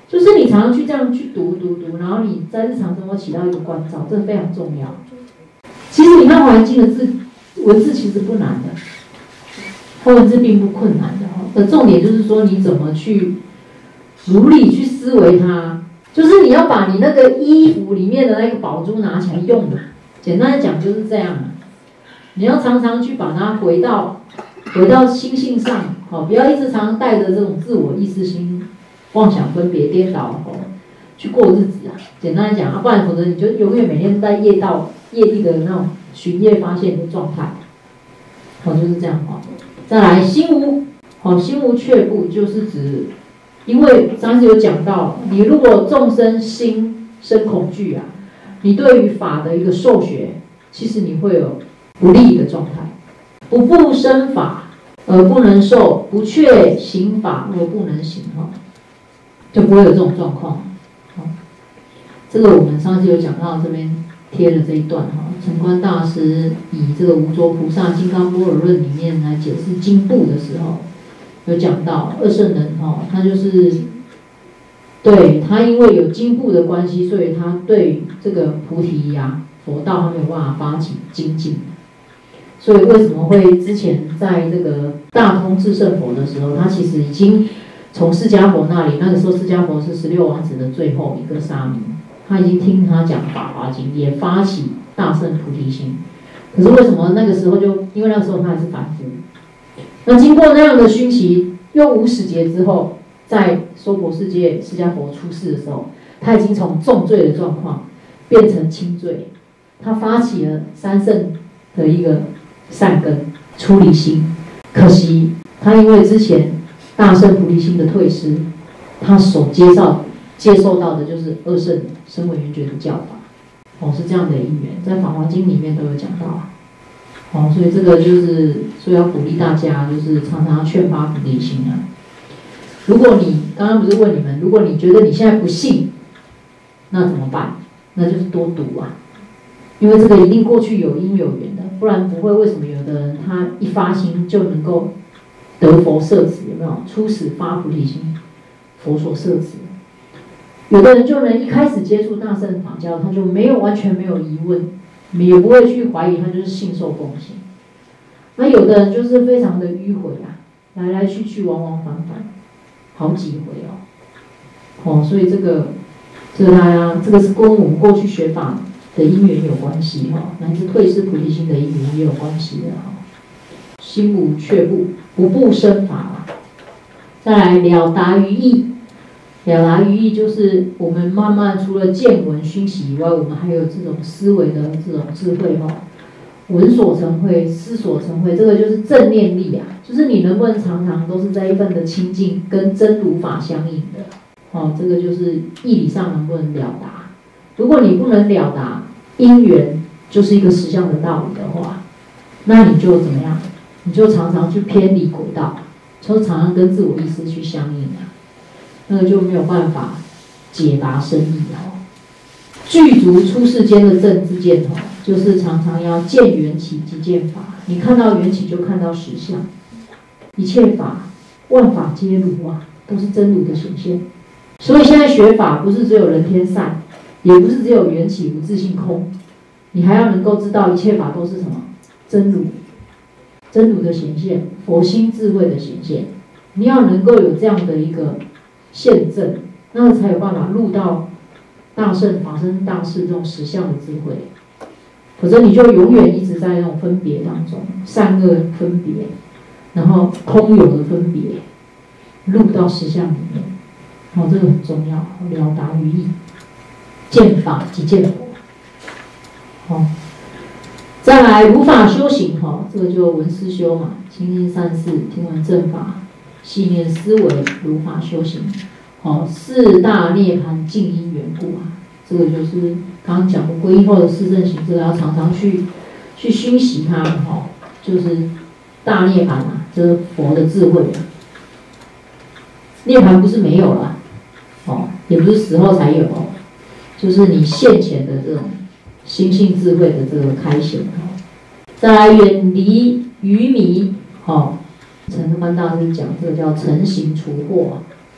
就是你常常去这样去读读读，然后你在日常生活起到一个关照，这非常重要。其实你看《华严经》的字文字其实不难的，它文字并不困难的哈。的重点就是说你怎么去如理去思维它，就是你要把你那个衣服里面的那个宝珠拿起来用的。简单的讲就是这样啊，你要常常去把它回到回到心性上，好，不要一直常常带着这种自我意识心。妄想分别颠倒哦，去过日子啊！简单来讲啊，不然否则你就永远每天都在业道、业力的那种寻业发现的状态，好，就是这样哈。再来，心无好，心无却步，就是指，因为上次有讲到，你如果众生心生恐惧啊，你对于法的一个受学，其实你会有不利的状态，不不生法而不能受，不确行法而不能行哈。就不会有这种状况，好，这个我们上次有讲到，这边贴了这一段哈。澄观大师以这个无着菩萨《金刚般若论》里面来解释经部的时候，有讲到二圣人哈，他就是对他因为有经部的关系，所以他对这个菩提呀、啊、佛道他没有办法发起精进，所以为什么会之前在这个大通智胜佛的时候，他其实已经。从释迦佛那里，那个时候释迦佛是十六王子的最后一个沙弥，他已经听他讲《法华经》，也发起大乘菩提心。可是为什么那个时候就因为那个时候他还是凡夫？那经过那样的熏习，又五十劫之后，在娑婆世界释迦佛出世的时候，他已经从重罪的状况变成轻罪，他发起了三圣的一个善根出离心。可惜他因为之前大乘菩提心的退失，他所接受接受到的就是二圣声闻缘觉的教法，哦，是这样的因缘，在《法华经》里面都有讲到，哦，所以这个就是所以要鼓励大家，就是常常要劝发菩提心啊。如果你刚刚不是问你们，如果你觉得你现在不信，那怎么办？那就是多读啊，因为这个一定过去有因有缘的，不然不会为什么有的人他一发心就能够得佛摄持，有没有？初始发菩提心，佛所摄持。有的人就能一开始接触大乘法教，他就没有完全没有疑问，也不会去怀疑，他就是信受奉行。那有的人就是非常的迂回啊，来来去去，往往返返，好几回哦。哦，所以这个，这个大家，这个是跟我们过去学法的因缘有关系哈、哦，乃至退失菩提心的因缘也有关系的哈、哦。心无却步，不不生法。再来了达于意，了达于意就是我们慢慢除了见闻熏习以外，我们还有这种思维的这种智慧哈、哦。闻所成慧，思所成慧，这个就是正念力啊，就是你能不能常常都是在一份的清净跟真如法相应的，哦，这个就是义理上能不能了达。如果你不能了达因缘就是一个实相的道理的话，那你就怎么样？你就常常去偏离轨道，就常常跟自我意识去相应啊，那个就没有办法解答深意哦。具足出世间的正知见哦，就是常常要见缘起即见法，你看到缘起就看到实相，一切法万法皆如啊，都是真如的显现。所以现在学法不是只有人天善，也不是只有缘起无自性空，你还要能够知道一切法都是什么真如。真如的显现，佛心智慧的显现，你要能够有这样的一个现证，那才有办法入到大乘法身大事这种实相的智慧。否则你就永远一直在那种分别当中，善恶分别，然后空有的分别，入到实相里面。哦，这个很重要，了达于意，见法即见佛。好。再来如法修行哈，这个就文思修嘛，清净善事，听闻正法，细念思维，如法修行。哦，四大涅槃净因缘故啊，这个就是刚刚讲的皈依后的四正行，这个要常常去去熏习它哈，就是大涅槃啊，这是佛的智慧啊。涅槃不是没有了，哦，也不是死后才有哦，就是你现前的这种。心性智慧的这个开显，再来远离愚迷，哦，澄观大师讲这个叫成行除惑，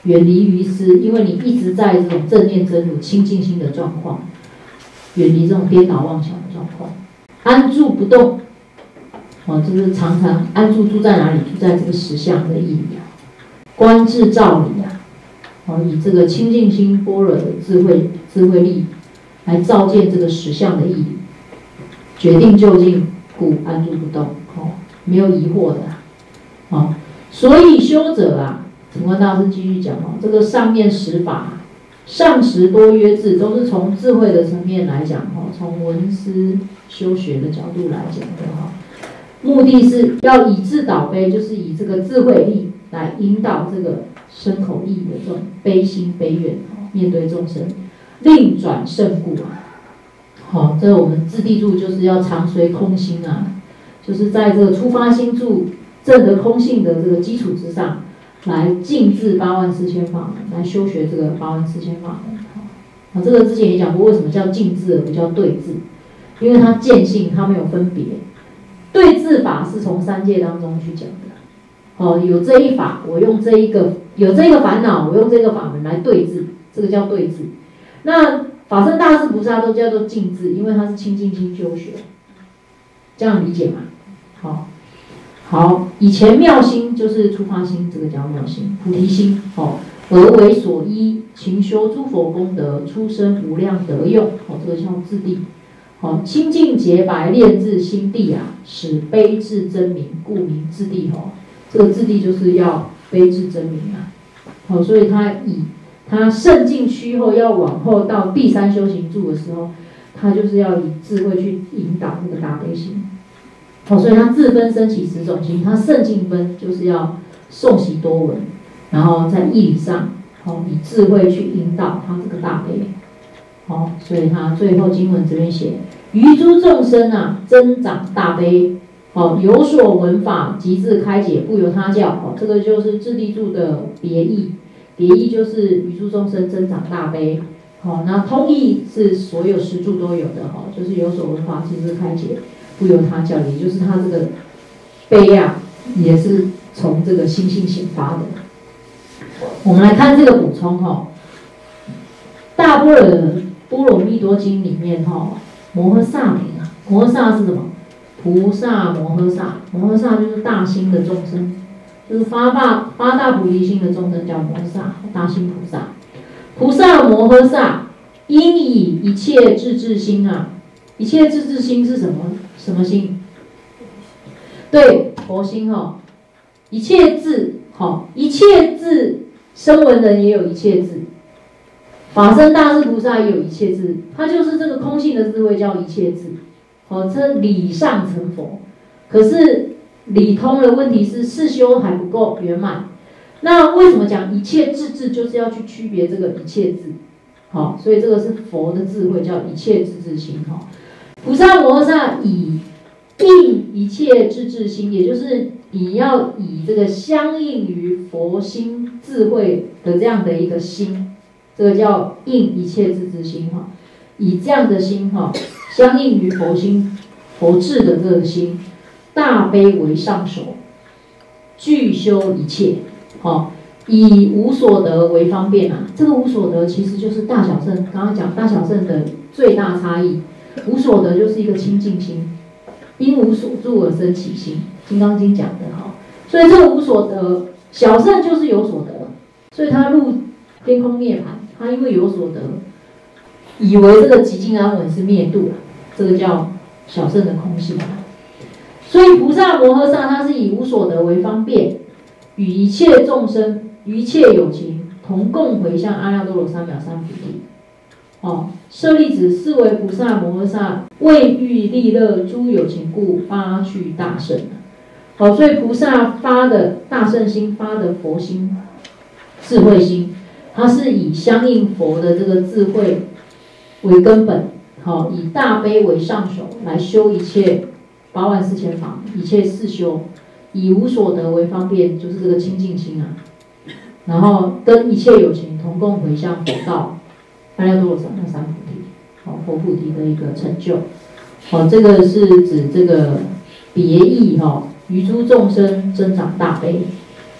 远离愚痴，因为你一直在这种正念真如清净心的状况，远离这种颠倒妄想的状况，安住不动。哦，就是常常安住，住在哪里？住在这个实相的义理啊，观自照理啊，哦，以这个清净心般若的智慧智慧力来照见这个实相的义理，决定究竟，故安住不动，哦，没有疑惑的，哦，所以修者啊，澄观大师继续讲哦，这个上面十法，上十多约智，都是从智慧的层面来讲，哦，从闻思修学的角度来讲的哈。目的是要以智导悲，就是以这个智慧力来引导这个身口意的这种悲心悲愿，面对众生，令转胜故啊。好，这我们自地住就是要常随空心啊，就是在这个初发心住证得空性的这个基础之上，来尽至八万四千法门，来修学这个八万四千法门。好，这个之前也讲过，为什么叫尽至而不叫对治？因为它见性，它没有分别。对治法是从三界当中去讲的，哦，有这一法，我用这一个有这个烦恼，我用这个法门来对治，这个叫对治。那法身大士菩萨都叫做尽治，因为它是清净心修学，这样理解吗？好，好，以前妙心就是初发心，这个叫妙心，菩提心，哦，而为所依，勤修诸佛功德，出生无量德用，哦，这个叫自地。哦，清净洁白炼智心地啊，使悲智真明，故名自地。哦，这个自地就是要悲智真明啊。哦，所以他以他胜尽虚后，要往后到第三修行住的时候，他就是要以智慧去引导那个大悲心。哦，所以他自分升起十种心，他胜尽分就是要诵习多闻，然后在义理上，哦，以智慧去引导他这个大悲。哦，所以他最后经文这边写，于诸众生啊，增长大悲，哦，有所闻法，即自开解，不由他教。哦，这个就是自地住的别义，别义就是于诸众生增长大悲。好，那通义是所有十住都有的，哈，就是有所闻法，即自开解，不由他教，也就是他这个悲啊，也是从这个心性显发的。我们来看这个补充哈，大般若波罗蜜多经里面哈，摩诃萨名啊，摩诃萨是什么？菩萨摩诃萨，摩诃萨就是大心的众生，就是发大发大菩提心的众生叫摩诃萨，大心菩萨。菩萨摩诃萨应以一切智智心啊，一切智智心是什么？什么心？对，佛心哦，一切智，好，一切智，声闻人也有一切智。法身大士菩萨也有一切智，他就是这个空性的智慧叫一切智。哦，这理上成佛，可是理通的问题是事修还不够圆满。那为什么讲一切智智，就是要去区别这个一切智？好，所以这个是佛的智慧，叫一切智智心。哈，菩萨摩诃萨以应一切智智心，也就是你要以这个相应于佛心智慧的这样的一个心。这个叫应一切智智心哈，以这样的心哈，相应于佛心、佛智的这个心，大悲为上首，具修一切，好，以无所得为方便啊。这个无所得其实就是大小乘，刚刚讲大小乘的最大差异，无所得就是一个清净心，因无所住而生起心，《金刚经》讲的哈。所以这个无所得，小乘就是有所得，所以他入天空涅槃。他因为有所得，以为这个极静安稳是灭度，这个叫小乘的空性。所以菩萨摩诃萨他是以无所得为方便，与一切众生、与一切有情同共回向阿耨多罗三藐三菩提。哦，舍利子，是为菩萨摩诃萨为欲利乐诸有情故发去大乘。好，所以菩萨发的大乘心，发的佛心、智慧心。它是以相应佛的这个智慧为根本，好，以大悲为上首来修一切八万四千法，一切四修，以无所得为方便，就是这个清净心啊。然后跟一切有情同共回向佛道，阿耨多罗三藐三菩提，好，佛菩提的一个成就。好，这个是指这个别义哈，于诸众生增长大悲。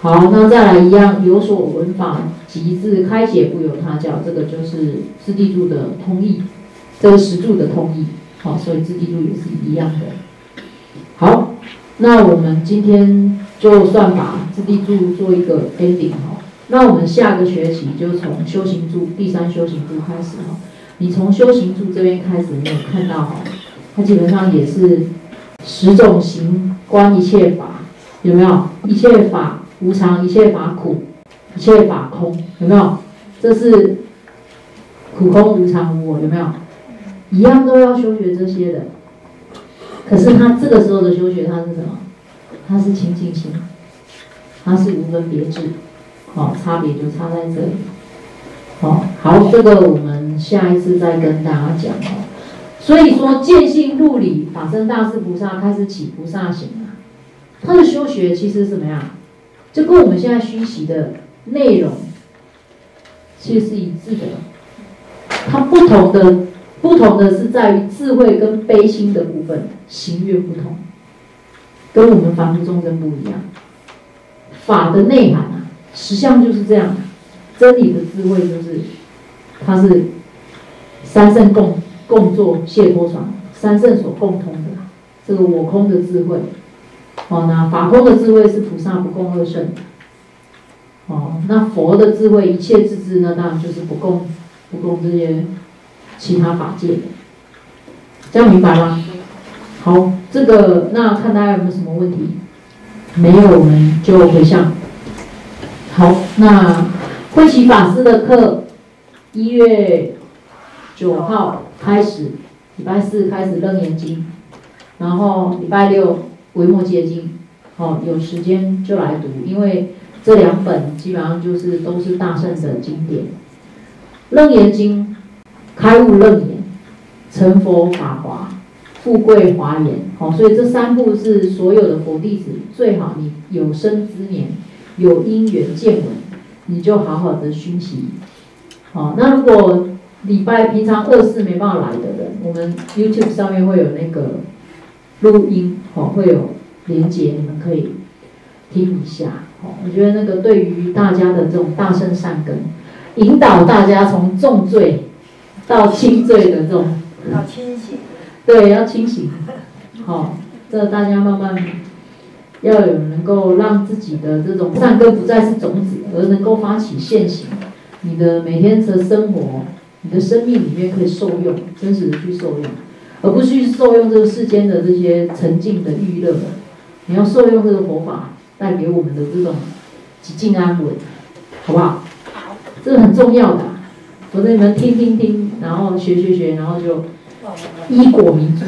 好，那再来一样，有所闻法，即自开解，不由他教，这个就是自地注的通义，这个十注的通义。好，所以自地注也是一样的。好，那我们今天就算把自地注做一个 ending 哈。那我们下个学期就从修行注第三修行注开始哈。你从修行注这边开始，你有看到哈，它基本上也是十种行观一切法，有没有？一切法无常，一切法苦，一切法空，有没有？这是苦空无常无我，有没有？一样都要修学这些的。可是他这个时候的修学，它是什么？它是清净心，它是无分别智，好，差别就差在这里。好，好，这个我们下一次再跟大家讲哦。所以说，见性入理，法身大士菩萨开始起菩萨行啊。他的修学其实是怎么样？就跟我们现在熏习的内容其实是一致的。它不同的。不同的是在于智慧跟悲心的部分，行愿不同，跟我们凡夫众生不一样。法的内涵啊，实相就是这样，真理的智慧就是，它是三圣共共作解脱船，三圣所共同的这个我空的智慧。哦，那法空的智慧是菩萨不共二圣。哦，那佛的智慧一切智智呢，当然就是不共不共这些。其他法界的，这样明白吗？好，这个那看大家有没有什么问题？没有，我们就回向。好，那慧启法师的课，一月九号开始，礼拜四开始楞严经，然后礼拜六维摩诘经。好，有时间就来读，因为这两本基本上就是都是大圣的经典，楞严经。开悟楞严、成佛法华、富贵华严，好，所以这三部是所有的佛弟子最好你有生之年有因缘见闻，你就好好的熏习。好，那如果礼拜平常二四没办法来的人，我们 YouTube 上面会有那个录音，好，会有连结，你们可以听一下。好，我觉得那个对于大家的这种大乘善根，引导大家从重罪。到轻罪的这种， 要清醒， 对，要清醒。好、哦，这大家慢慢要有能够让自己的这种善根不再是种子，而能够发起现行。你的每天的生活，你的生命里面可以受用，真实的去受用，而不是去受用这个世间的这些沉静的娱乐。你要受用这个佛法带给我们的这种寂静安稳，好不好？这是很重要的、啊。否则你们听听听，然后学学学，然后就依果明珠。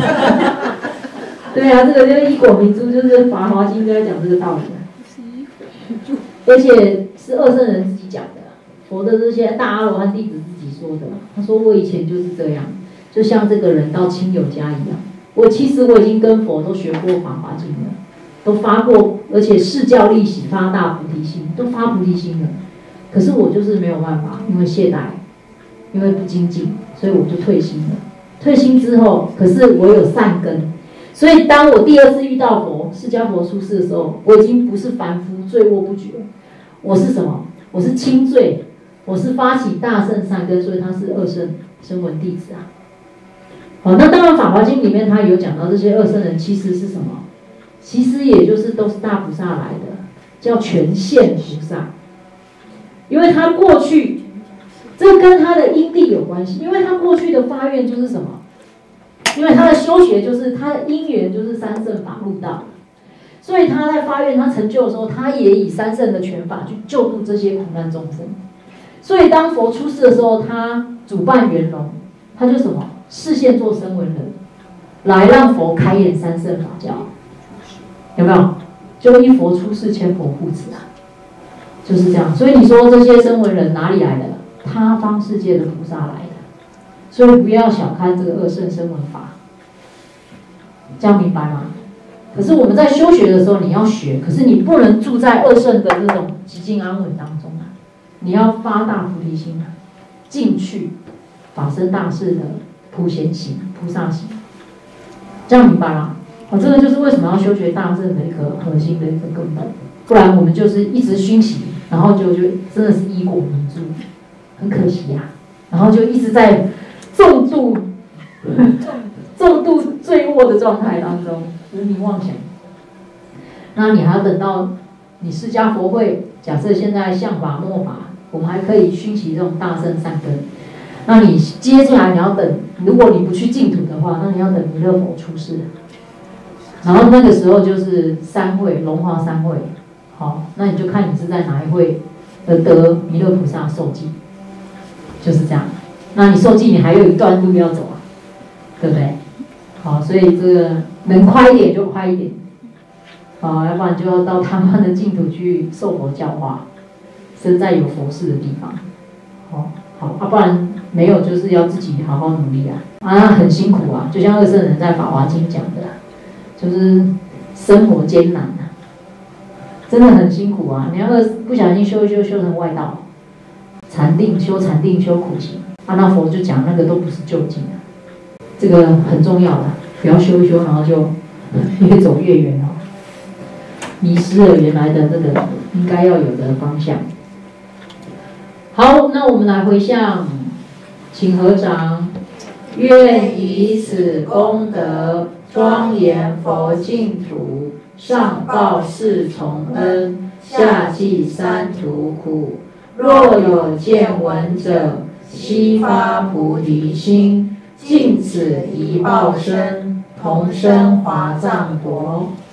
对啊，这个就是依果明珠，就是《法华经》就在讲这个道理。而且是二圣人自己讲的，佛的这些大阿罗汉弟子自己说的。他说我以前就是这样，就像这个人到亲友家一样。我其实我已经跟佛都学过《法华经》了，都发过，而且示教利喜，发大菩提心，都发菩提心了。可是我就是没有办法，因为懈怠，因为不精进，所以我就退心了。退心之后，可是我有善根，所以当我第二次遇到佛，释迦佛出世的时候，我已经不是凡夫，罪恶不绝。我是什么？我是轻罪，我是发起大圣善根，所以他是二圣声闻弟子啊。好，那当然《法华经》里面他有讲到这些二圣人其实是什么？其实也就是都是大菩萨来的，叫全现菩萨。因为他过去，这跟他的因地有关系。因为他过去的发愿就是什么？因为他的修学就是他的因缘就是三圣法入道，所以他在发愿他成就的时候，他也以三圣的权法去救度这些苦难众生。所以当佛出世的时候，他主办圆融，他就什么？示现做声闻人，来让佛开演三圣法教，有没有？就依佛出世，千佛护持啊。就是这样，所以你说这些声闻人哪里来的？他方世界的菩萨来的，所以不要小看这个二圣声闻法，这样明白吗？可是我们在修学的时候，你要学，可是你不能住在二圣的这种寂静安稳当中啊，你要发大菩提心啊，进去法身大士的普贤行、菩萨行，这样明白吗？ 哦，这个就是为什么要修学大乘的一个核心的一个根本，不然我们就是一直熏习，然后就就真的是依果迷注，很可惜呀、啊。然后就一直在重度重度坠落的状态当中，无明妄想。那你还要等到你释迦佛会，假设现在相法末法，我们还可以熏习这种大乘善根。那你接下来你要等，如果你不去净土的话，那你要等弥勒佛出世。然后那个时候就是三会，龙华三会，好，那你就看你是在哪一会而得弥勒菩萨受记，就是这样。那你受记，你还有一段路要走啊，对不对？好，所以这个能快一点就快一点，啊，要不然就要到他们的净土去受佛教化，身在有佛事的地方，好，好，要、啊、不然没有就是要自己好好努力啊，啊，很辛苦啊，就像二圣人在《法华经》讲的啦。就是生活艰难啊，真的很辛苦啊！你要是不小心修一修，修成外道，禅定修禅定修苦行，啊，那佛就讲那个都不是究竟啊，这个很重要的，不要修一修，然后就越走越远哦，迷失了原来的这个应该要有的方向。好，那我们来回向，请合掌，愿以此功德。庄严佛净土，上报四重恩，下济三途苦。若有见闻者，悉发菩提心，尽此一报身，同生华藏国。